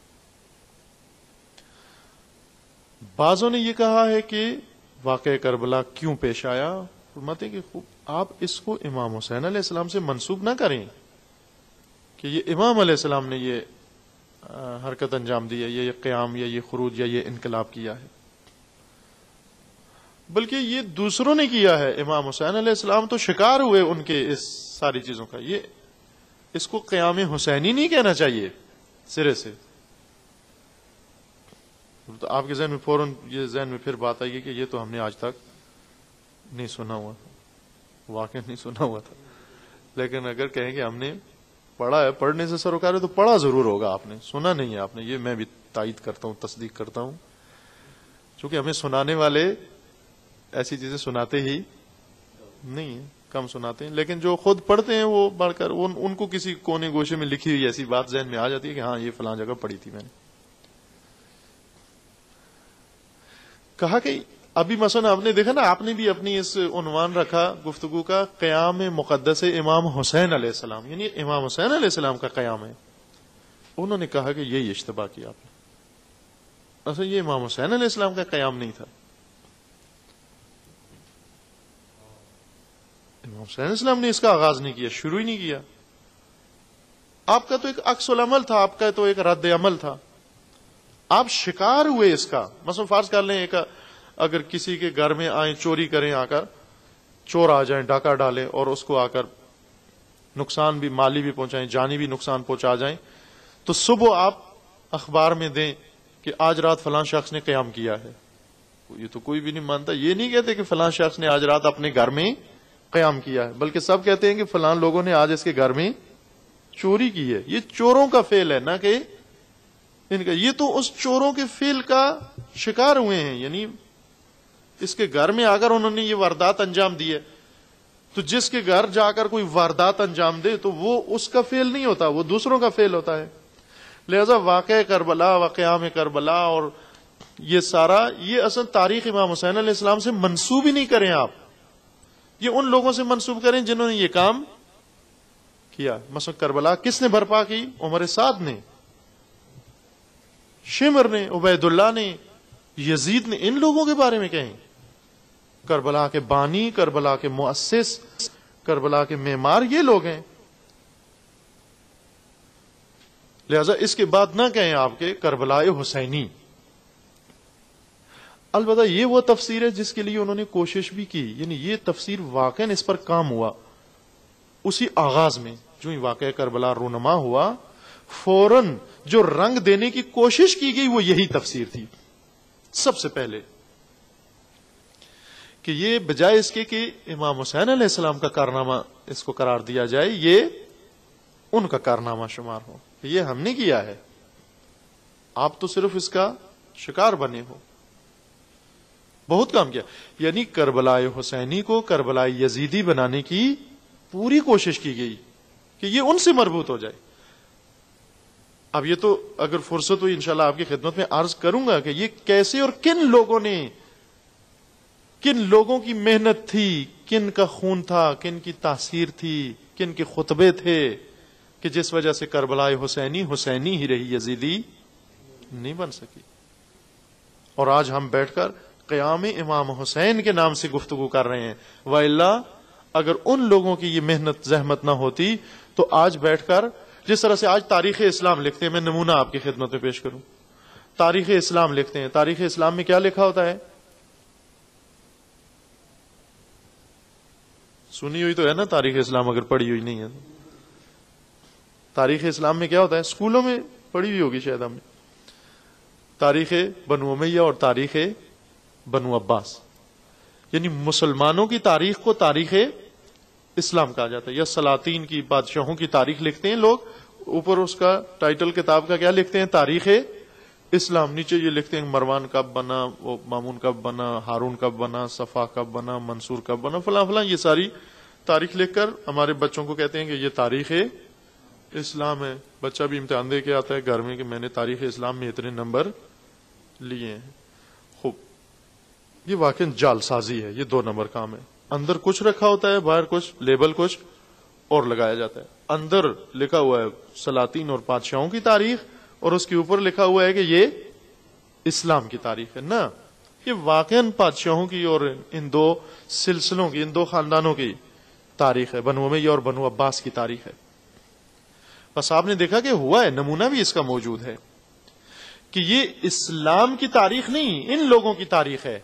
بعضوں نے یہ کہا ہے کہ واقعہ کربلا کیوں پیش آیا، فرماتے ہیں کہ خوب آپ اس کو امام حسین علیہ السلام سے منسوب نہ کریں کہ یہ امام علیہ السلام نے یہ حرکت انجام دی ہے، یہ قیام یا یہ خروج یا یہ انقلاب کیا ہے، بلکہ یہ دوسروں نے کیا ہے. امام حسین علیہ السلام تو شکار ہوئے ان کے اس ساری چیزوں کا. یہ اس کو قیام حسینی نہیں کہنا چاہیے سرے سے. تو آپ کے ذہن میں فوراً یہ ذہن میں پھر بات آئی کہ یہ تو ہم نے آج تک نہیں سنا ہوا تھا، واقعہ نہیں سنا ہوا تھا. لیکن اگر کہیں کہ ہم نے پڑھا ہے، پڑھنے سے سروکار ہے تو پڑھا ضرور ہوگا، آپ نے سنا نہیں ہے آپ نے. یہ میں بھی تائید کرتا ہوں، تصدیق کرتا ہوں، چونکہ ہمیں سنانے والے ایسی چیزیں سناتے ہی نہیں ہیں، کم سناتے ہیں. لیکن جو خود پڑھتے ہیں وہ بڑھ کر ان, ان کو کسی کونے گوشے میں لکھی ہوئی ایسی بات ذہن میں آ جاتی ہے کہ ہاں یہ فلاں جگہ پڑھی تھی میں نے. کہا کہ ابھی مثلا آپ نے دیکھا نا، آپ نے بھی اپنی اس عنوان رکھا گفتگو کا قیام مقدس امام حسین علیہ السلام، یعنی امام حسین علیہ السلام کا قیام ہے. انہوں نے کہا کہ یہی اشتباہ کیا آپ نے، اصل یہ امام حسین علیہ السلام کا قیام نہیں تھا. امام حسین علیہ السلام نے اس کا آغاز نہیں کیا، شروع ہی نہیں کیا. آپ کا تو ایک عکس العمل تھا، آپ کا تو ایک رد عمل تھا. آپ شکار ہوئے اس کا. مثلا فرض کر لیں ایک اگر کسی کے گھر میں آئیں، چوری کریں، آ کر چور آ جائیں، ڈاکہ ڈالیں اور اس کو آ کر نقصان بھی مالی بھی پہنچائیں، جانی بھی نقصان پہنچا جائیں، تو صبح آپ اخبار میں دیں کہ آج رات فلاں شخص نے قیام کیا ہے. یہ تو کوئی بھی نہیں مانتا. یہ نہیں کہتے کہ فلاں شخص نے آج رات اپنے گھر میں قیام کیا ہے، بلکہ سب کہتے ہیں کہ فلاں لوگوں نے آج اس کے گھر میں چوری کی ہے. یہ چوروں کا فعل ہے، نہ کہ ان کا. یہ تو اس چوروں کے فعل کا شکار ہوئے ہیں، یعنی اس کے گھر میں آ کر انہوں نے یہ واردات انجام دی ہے. تو جس کے گھر جا کر کوئی واردات انجام دے تو وہ اس کا فعل نہیں ہوتا، وہ دوسروں کا فعل ہوتا ہے. لہذا واقعہ کربلا، واقعام کربلا اور یہ سارا، یہ اصل تاریخ امام حسین علیہ السلام سے منسوب ہی نہیں کریں آپ. یہ ان لوگوں سے منسوب کریں جنہوں نے یہ کام کیا. مثلا کربلا کس نے برپا کی؟ عمر سعد نے، شمر نے، عبید اللہ نے، یزید نے. ان لوگوں کے بارے میں کہیں. کربلا کے بانی، کربلا کے مؤسس، کربلا کے معمار یہ لوگ ہیں. لہذا اس کے بعد نہ کہیں آپ کے کربلا حسینی. البتہ یہ وہ تفسیر ہے جس کے لیے انہوں نے کوشش بھی کی، یعنی یہ تفسیر واقعا اس پر کام ہوا. اسی آغاز میں جو ہی واقعہ کربلا رونما ہوا، فوراً جو رنگ دینے کی کوشش کی گئی وہ یہی تفسیر تھی سب سے پہلے، کہ یہ بجائے اس کے کہ امام حسین علیہ السلام کا کارنامہ اس کو قرار دیا جائے، یہ ان کا کارنامہ شمار ہو، یہ ہم نے کیا ہے، آپ تو صرف اس کا شکار بنے ہو. بہت کام کیا. یعنی کربلائے حسینی کو کربلائے یزیدی بنانے کی پوری کوشش کی گئی کہ یہ ان سے مربوط ہو جائے. اب یہ تو اگر فرصت ہوئی انشاءاللہ آپ کی خدمت میں عرض کروں گا کہ یہ کیسے اور کن لوگوں نے، کن لوگوں کی محنت تھی، کن کا خون تھا، کن کی تاثیر تھی، کن کے خطبے تھے کہ جس وجہ سے کربلائے حسینی حسینی ہی رہی، یزیدی نہیں بن سکی. اور آج ہم بیٹھ کر قیام امام حسین کے نام سے گفتگو کر رہے ہیں. وَإِلَّا اگر ان لوگوں کی یہ محنت زحمت نہ ہوتی تو آج بیٹھ کر جس طرح سے آج تاریخ اسلام لکھتے ہیں، میں نمونہ آپ کی خدمت میں پیش کروں. تاریخ اسلام لکھتے ہیں، تاریخ اسلام میں کیا لکھا ہوتا ہے؟ سنی ہوئی تو ہے نا تاریخ اسلام، اگر پڑھی ہوئی نہیں ہے. تاریخ اسلام میں کیا ہوتا ہے؟ اسکولوں میں پڑھی ہوئی ہوگی شاید ہم نے. تاریخ بنو امیہ اور تاریخ بنو عباس، یعنی مسلمانوں کی تاریخ کو تاریخ اسلام کہا جاتا ہے. یا سلاطین کی، بادشاہوں کی تاریخ لکھتے ہیں لوگ، اوپر اس کا ٹائٹل کتاب کا کیا لکھتے ہیں؟ تاریخ اسلام. نیچے یہ لکھتے ہیں مروان کب بنا، وہ مامون کب بنا، ہارون کب بنا، صفا کب بنا، منصور کب بنا، فلاں فلاں، یہ ساری تاریخ لکھ کر ہمارے بچوں کو کہتے ہیں کہ یہ تاریخ اسلام ہے. بچہ بھی امتحان دے کے آتا ہے گھر میں کہ میں نے تاریخ اسلام میں اتنے نمبر لیے ہیں. خوب، یہ واقعی جال سازی ہے، یہ دو نمبر کام ہے. اندر کچھ رکھا ہوتا ہے، باہر کچھ، لیبل کچھ اور لگایا جاتا ہے. اندر لکھا ہوا ہے سلاطین اور بادشاہوں کی تاریخ، اور اس کے اوپر لکھا ہوا ہے کہ یہ اسلام کی تاریخ ہے. نا، یہ واقعاً بادشاہوں کی اور ان دو سلسلوں کی، ان دو خاندانوں کی تاریخ ہے، بنو امیہ اور بنو عباس کی تاریخ ہے. بس آپ نے دیکھا کہ ہوا ہے، نمونہ بھی اس کا موجود ہے کہ یہ اسلام کی تاریخ نہیں، ان لوگوں کی تاریخ ہے.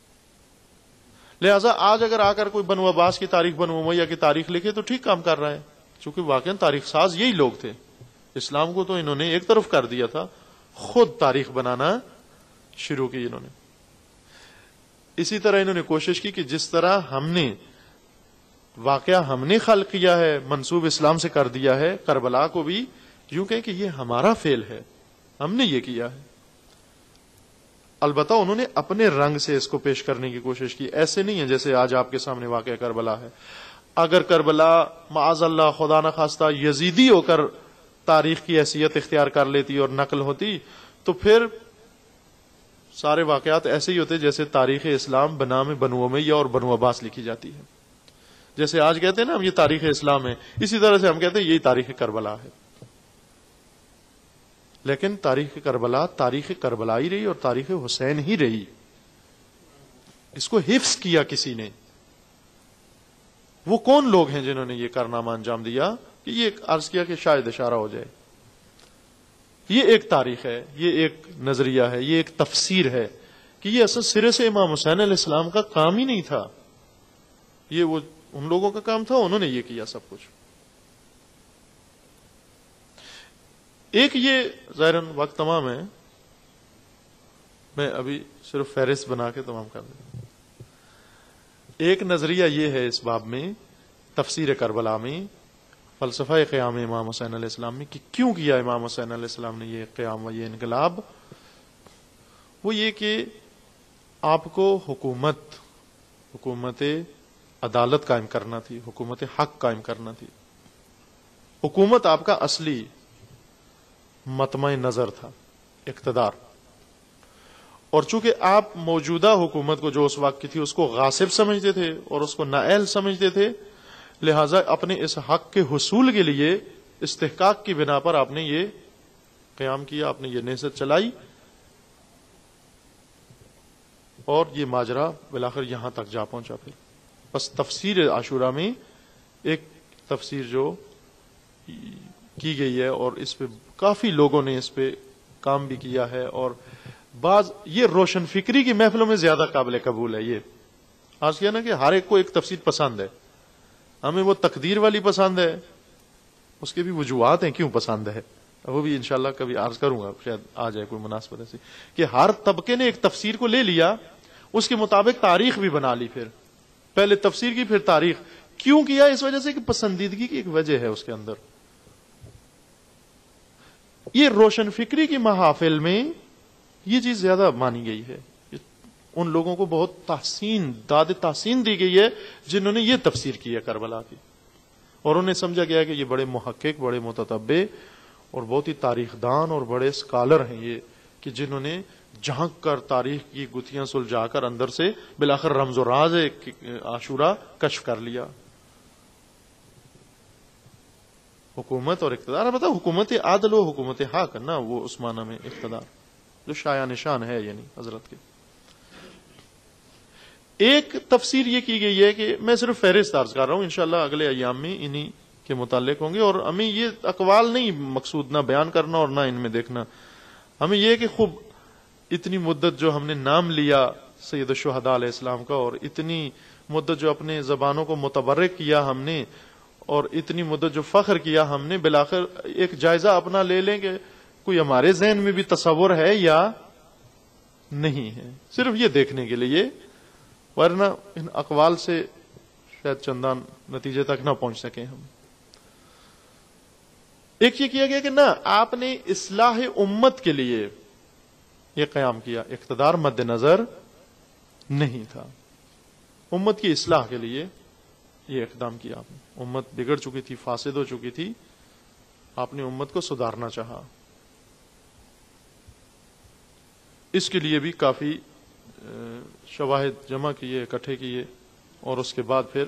لہٰذا آج اگر آ کر کوئی بنو عباس کی تاریخ، بنو امیہ کی تاریخ لکھے تو ٹھیک کام کر رہا ہے، چونکہ واقعاً تاریخ ساز یہی لوگ تھے. اسلام کو تو انہوں نے ایک طرف کر دیا تھا، خود تاریخ بنانا شروع کی انہوں نے. اسی طرح انہوں نے کوشش کی کہ جس طرح ہم نے واقعہ ہم نے خلق کیا ہے، منسوب اسلام سے کر دیا ہے، کربلا کو بھی یوں کہیں کہ یہ ہمارا فعل ہے، ہم نے یہ کیا ہے. البتہ انہوں نے اپنے رنگ سے اس کو پیش کرنے کی کوشش کی. ایسے نہیں ہے جیسے آج آپ کے سامنے واقعہ کربلا ہے. اگر کربلا معاذ اللہ خدا نہ خواستہ یزیدی ہو کر تاریخ کی حیثیت اختیار کر لیتی اور نقل ہوتی تو پھر سارے واقعات ایسے ہی ہوتے جیسے تاریخ اسلام بنام بنو امیہ اور بنو عباس لکھی جاتی ہے. جیسے آج کہتے ہیں نا ہم یہ تاریخ اسلام ہے، اسی طرح سے ہم کہتے ہیں یہی تاریخ کربلا ہے. لیکن تاریخ کربلا تاریخ کربلا ہی رہی اور تاریخ حسین ہی رہی. اس کو حفظ کیا کسی نے. وہ کون لوگ ہیں جنہوں نے یہ کارنامہ انجام دیا کہ یہ عرض کیا کہ شاید اشارہ ہو جائے. یہ ایک تاریخ ہے، یہ ایک نظریہ ہے، یہ ایک تفسیر ہے کہ یہ اصل سرے سے امام حسین علیہ السلام کا کام ہی نہیں تھا. یہ وہ ان لوگوں کا کام تھا، انہوں نے یہ کیا سب کچھ. ایک یہ ظاہراً وقت تمام ہے، میں ابھی صرف فہرست بنا کے تمام کر دوں. ایک نظریہ یہ ہے اس باب میں، تفسیر کربلا میں، فلسفہ قیام امام حسین علیہ السلام میں، کہ کیوں کیا امام حسین علیہ السلام نے یہ قیام و یہ انقلاب. وہ یہ کہ آپ کو حکومت حکومت عدالت قائم کرنا تھی، حکومت حق قائم کرنا تھی. حکومت آپ کا اصلی مطمع نظر تھا، اقتدار. اور چونکہ آپ موجودہ حکومت کو جو اس وقت کی تھی اس کو غاصب سمجھتے تھے اور اس کو نااہل سمجھتے تھے، لہذا اپنے اس حق کے حصول کے لیے استحقاق کی بنا پر آپ نے یہ قیام کیا، آپ نے یہ نہضت چلائی، اور یہ ماجرا بالآخر یہاں تک جا پہنچا. پھر بس تفسیر عاشورہ میں ایک تفسیر جو کی گئی ہے اور اس پہ کافی لوگوں نے اس پہ کام بھی کیا ہے، اور بعض یہ روشن فکری کی محفلوں میں زیادہ قابل قبول ہے. یہ آج کیا نا کہ ہر ایک کو ایک تفسیر پسند ہے. ہمیں وہ تقدیر والی پسند ہے، اس کے بھی وجوہات ہیں کیوں پسند ہے، وہ بھی انشاءاللہ کبھی عرض کروں گا، شاید آ جائے کوئی مناسبت ایسی، کہ ہر طبقے نے ایک تفسیر کو لے لیا، اس کے مطابق تاریخ بھی بنا لی. پھر پہلے تفسیر کی پھر تاریخ. کیوں کیا؟ اس وجہ سے کہ پسندیدگی کی ایک وجہ ہے اس کے اندر. یہ روشن فکری کی محافل میں یہ چیز زیادہ مانی گئی ہے. ان لوگوں کو بہت تحسین داد تحسین دی گئی ہے جنہوں نے یہ تفسیر کی ہے کربلا کی, اور انہیں سمجھا گیا کہ یہ بڑے محقق, بڑے متتبع اور بہت ہی تاریخ دان اور بڑے اسکالر ہیں یہ, کہ جنہوں نے جھانک کر تاریخ کی گتھیاں سلجھا کر اندر سے بالآخر رمز و راز عاشورہ کشف کر لیا. حکومت اور اقتدار, مطلب حکومت عادل و حکومت حق نا, وہ اس معنی میں اقتدار جو شایع نشان ہے یعنی حضرت کے. ایک تفسیر یہ کی گئی ہے کہ میں صرف فہرست عرض کر رہا ہوں, انشاءاللہ اگلے ایام میں انہی کے متعلق ہوں گے, اور ہمیں یہ اقوال نہیں مقصود نہ بیان کرنا اور نہ ان میں دیکھنا, ہمیں یہ کہ خوب اتنی مدت جو ہم نے نام لیا سید الشہداء علیہ السلام کا, اور اتنی مدت جو اپنے زبانوں کو متبرک کیا ہم نے, اور اتنی مدت جو فخر کیا ہم نے, بالآخر ایک جائزہ اپنا لے لیں کہ کوئی ہمارے ذہن میں بھی تصور ہے یا نہیں ہے, صرف یہ دیکھنے کے لیے, ورنہ ان اقوال سے شاید چندان نتیجے تک نہ پہنچ سکیں ہم. ایک یہ کیا گیا کہ نہ, آپ نے اصلاح امت کے لیے یہ قیام کیا, اقتدار مد نظر نہیں تھا, امت کی اصلاح کے لیے یہ اقدام کیا آپ نے. امت بگڑ چکی تھی, فاسد ہو چکی تھی, آپ نے امت کو سدھارنا چاہا. اس کے لیے بھی کافی شواہد جمع کیے, اکٹھے کیے, اور اس کے بعد پھر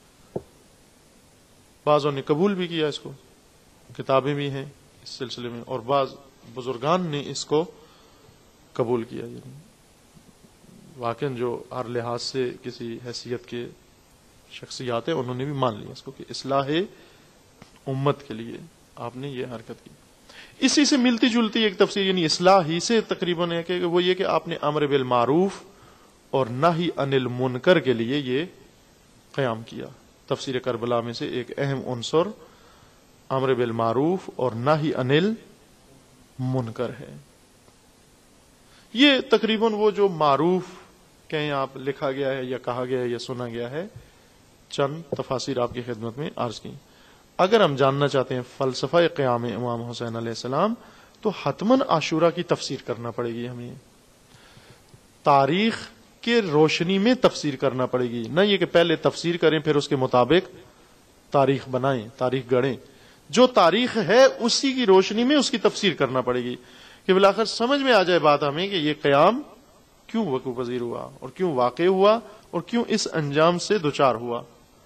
بعضوں نے قبول بھی کیا اس کو, کتابیں بھی ہیں اس سلسلے میں, اور بعض بزرگان نے اس کو قبول کیا. یعنی واقعاً جو ہر لحاظ سے کسی حیثیت کے شخصیات ہیں انہوں نے بھی مان لیا اس کو کہ اصلاح امت کے لیے آپ نے یہ حرکت کی. اسی سے ملتی جلتی ایک تفسیر یعنی اصلاح ہی سے تقریباً ہے کہ وہ یہ کہ آپ نے امر بالمعروف اور نہی عن المنکر کے لیے یہ قیام کیا. تفسیر کربلا میں سے ایک اہم عنصر امر بالمعروف اور نہی عن المنکر ہے. یہ تقریباً وہ جو معروف کہیں آپ لکھا گیا ہے یا کہا گیا ہے یا سنا گیا ہے, چند تفاسیر آپ کی خدمت میں عرض کی. اگر ہم جاننا چاہتے ہیں فلسفہ قیام امام حسین علیہ السلام تو حتماً عاشورہ کی تفسیر کرنا پڑے گی, ہمیں تاریخ کے روشنی میں تفسیر کرنا پڑے گی, نہ یہ کہ پہلے تفسیر کریں پھر اس کے مطابق تاریخ بنائیں, تاریخ گڑیں. جو تاریخ ہے اسی کی روشنی میں اس کی تفسیر کرنا پڑے گی کہ بالآخر سمجھ میں آ جائے بات ہمیں کہ یہ قیام کیوں وقوع پذیر ہوا اور کیوں واقع ہوا اور کیوں اس انجام سے دوچار ہوا.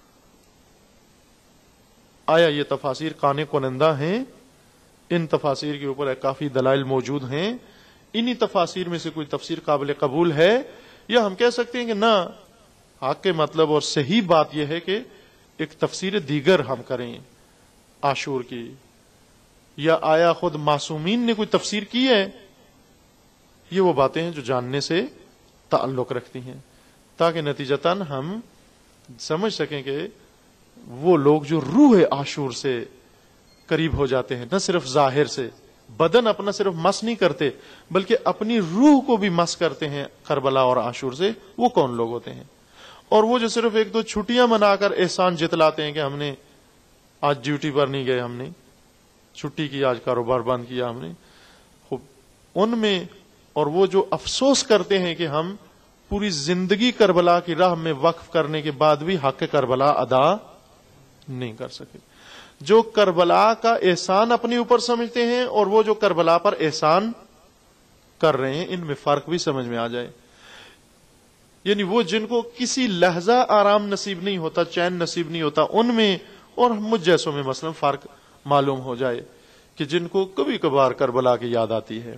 آیا یہ تفاسیر قانع کنندہ ہیں؟ ان تفاسیر کے اوپر کافی دلائل موجود ہیں. انہی تفاسیر میں سے کوئی تفسیر قابل قبول ہے, یا ہم کہہ سکتے ہیں کہ نہ, حق کے مطلب اور صحیح بات یہ ہے کہ ایک تفسیر دیگر ہم کریں عاشور کی, یا آیا خود معصومین نے کوئی تفسیر کی ہے؟ یہ وہ باتیں ہیں جو جاننے سے تعلق رکھتی ہیں, تاکہ نتیجتاً ہم سمجھ سکیں کہ وہ لوگ جو روح عاشور سے قریب ہو جاتے ہیں, نہ صرف ظاہر سے, بدن اپنا صرف مس نہیں کرتے بلکہ اپنی روح کو بھی مس کرتے ہیں کربلا اور عاشور سے, وہ کون لوگ ہوتے ہیں؟ اور وہ جو صرف ایک دو چھٹیاں منا کر احسان جتلاتے ہیں کہ ہم نے آج ڈیوٹی پر نہیں گئے, ہم نے چھٹی کی, آج کاروبار بند کیا ہم نے, خوب ان میں, اور وہ جو افسوس کرتے ہیں کہ ہم پوری زندگی کربلا کی راہ میں وقف کرنے کے بعد بھی حق کربلا ادا نہیں کر سکے. جو کربلا کا احسان اپنے اوپر سمجھتے ہیں اور وہ جو کربلا پر احسان کر رہے ہیں, ان میں فرق بھی سمجھ میں آ جائے. یعنی وہ جن کو کسی لحظہ آرام نصیب نہیں ہوتا, چین نصیب نہیں ہوتا, ان میں اور مجھ جیسوں میں مثلا فرق معلوم ہو جائے کہ جن کو کبھی کبھار کربلا کی یاد آتی ہے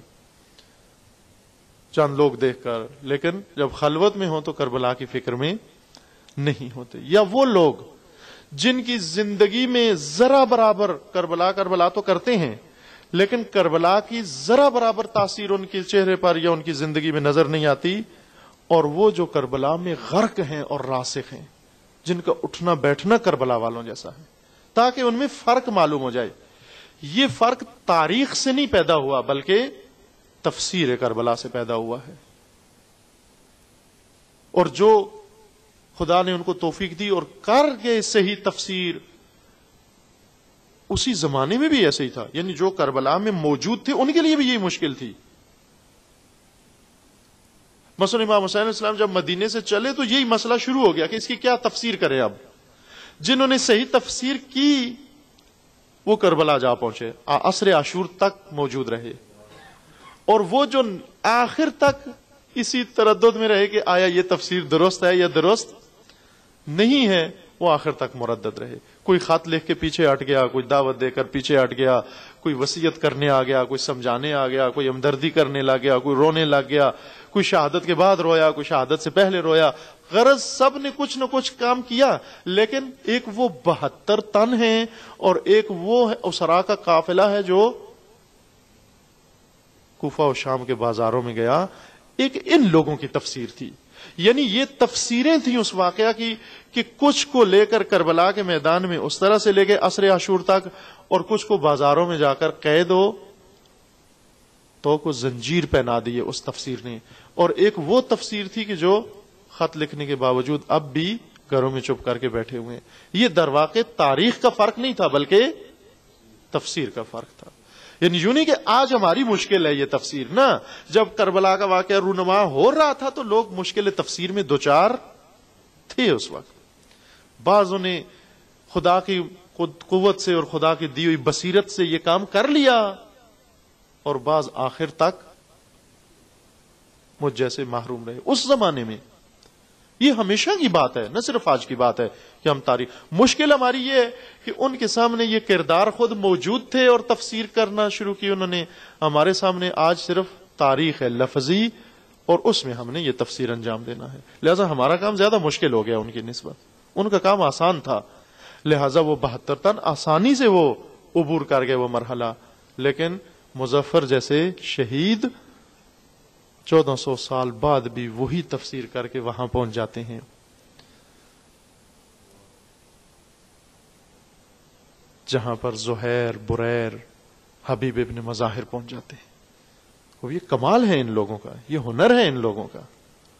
چند لوگ دیکھ کر, لیکن جب خلوت میں ہو تو کربلا کی فکر میں نہیں ہوتے. یا وہ لوگ جن کی زندگی میں ذرا برابر کربلا کربلا تو کرتے ہیں لیکن کربلا کی ذرا برابر تاثیر ان کے چہرے پر یا ان کی زندگی میں نظر نہیں آتی, اور وہ جو کربلا میں غرق ہیں اور راسخ ہیں, جن کا اٹھنا بیٹھنا کربلا والوں جیسا ہے, تاکہ ان میں فرق معلوم ہو جائے. یہ فرق تاریخ سے نہیں پیدا ہوا بلکہ تفسیر کربلا سے پیدا ہوا ہے. اور جو خدا نے ان کو توفیق دی اور کر کے صحیح تفسیر اسی زمانے میں بھی ایسے ہی تھا، یعنی جو کربلا میں موجود تھے ان کے لیے بھی یہی مشکل تھی. مثلا امام حسین علیہ السلام جب مدینے سے چلے تو یہی مسئلہ شروع ہو گیا کہ اس کی کیا تفسیر کریں. اب جنہوں نے صحیح تفسیر کی وہ کربلا جا پہنچے، عصر عاشور تک موجود رہے، اور وہ جو آخر تک اسی تردد میں رہے کہ آیا یہ تفسیر درست ہے یا درست نہیں ہے، وہ آخر تک مردد رہے. کوئی خط لکھ کے پیچھے ہٹ گیا، کوئی دعوت دے کر پیچھے ہٹ گیا، کوئی وصیت کرنے آ گیا، کوئی سمجھانے آ گیا، کوئی ہمدردی کرنے لگ گیا، کوئی رونے لگ گیا، کوئی شہادت کے بعد رویا، کوئی شہادت سے پہلے رویا. غرض سب نے کچھ نہ کچھ کام کیا، لیکن ایک وہ بہتر تن ہیں اور ایک وہ اسرا کا قافلہ ہے جو کوفہ و شام کے بازاروں میں گیا. ایک ان لوگوں کی تفسیر تھی، یعنی یہ تفسیریں تھیں اس واقعہ کی کہ کچھ کو لے کر کربلا کے میدان میں اس طرح سے لے گئے عصر عاشور تک، اور کچھ کو بازاروں میں جا کر قید ہو تو کو زنجیر پہنا دیے اس تفسیر نے. اور ایک وہ تفسیر تھی کہ جو خط لکھنے کے باوجود اب بھی گھروں میں چپ کر کے بیٹھے ہوئے ہیں. یہ در واقع تاریخ کا فرق نہیں تھا بلکہ تفسیر کا فرق تھا. یعنی یوں نہیں کہ آج ہماری مشکل ہے یہ تفسیر، نہ، جب کربلا کا واقعہ رونما ہو رہا تھا تو لوگ مشکل تفسیر میں دوچار تھے اس وقت. بعضوں نے خدا کی قوت سے اور خدا کی دی ہوئی بصیرت سے یہ کام کر لیا، اور بعض آخر تک مجھ جیسے محروم رہے. اس زمانے میں یہ ہمیشہ کی بات ہے، نہ صرف آج کی بات ہے کہ ہم تاریخ. مشکل ہماری یہ ہے کہ ان کے سامنے یہ کردار خود موجود تھے اور تفسیر کرنا شروع کی انہوں نے. ہمارے سامنے آج صرف تاریخ ہے لفظی، اور اس میں ہم نے یہ تفسیر انجام دینا ہے. لہذا ہمارا کام زیادہ مشکل ہو گیا ان کی نسبت. ان کا کام آسان تھا، لہذا وہ بہتر تن آسانی سے وہ عبور کر گئے وہ مرحلہ. لیکن مظفر جیسے شہید چودہ سو سال بعد بھی وہی تفسیر کر کے وہاں پہنچ جاتے ہیں. جہاں پر زہیر، بریر، حبیب ابن مظاہر پہنچ جاتے ہیں. وہ یہ کمال ہے ان لوگوں کا، یہ ہنر ہے ان لوگوں کا،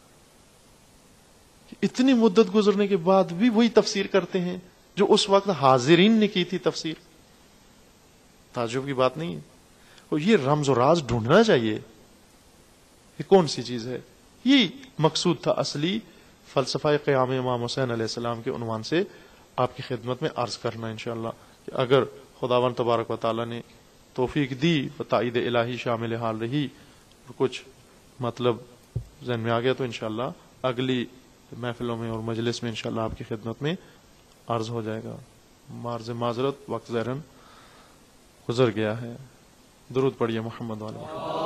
اتنی مدت گزرنے کے بعد بھی وہی تفسیر کرتے ہیں جو اس وقت حاضرین نے کی تھی تفسیر. تعجب کی بات نہیں ہے. اور یہ رمز و راز ڈھونڈنا چاہیے، یہ کون سی چیز ہے. یہ مقصود تھا اصلی فلسفہ قیام امام حسین علیہ السلام کے عنوان سے آپ کی خدمت میں عرض کرنا انشاءاللہ کہ اگر خداوند تبارک و تعالی نے توفیق دی و تائید الہی شامل حال رہی اور کچھ مطلب ذہن میں آ گیا تو انشاءاللہ اگلی محفلوں میں اور مجلس میں انشاءاللہ آپ کی خدمت میں عرض ہو جائے گا. معرض معذرت، وقت ظاہراً گزر گیا ہے. درود پڑھیے محمد والے محمد.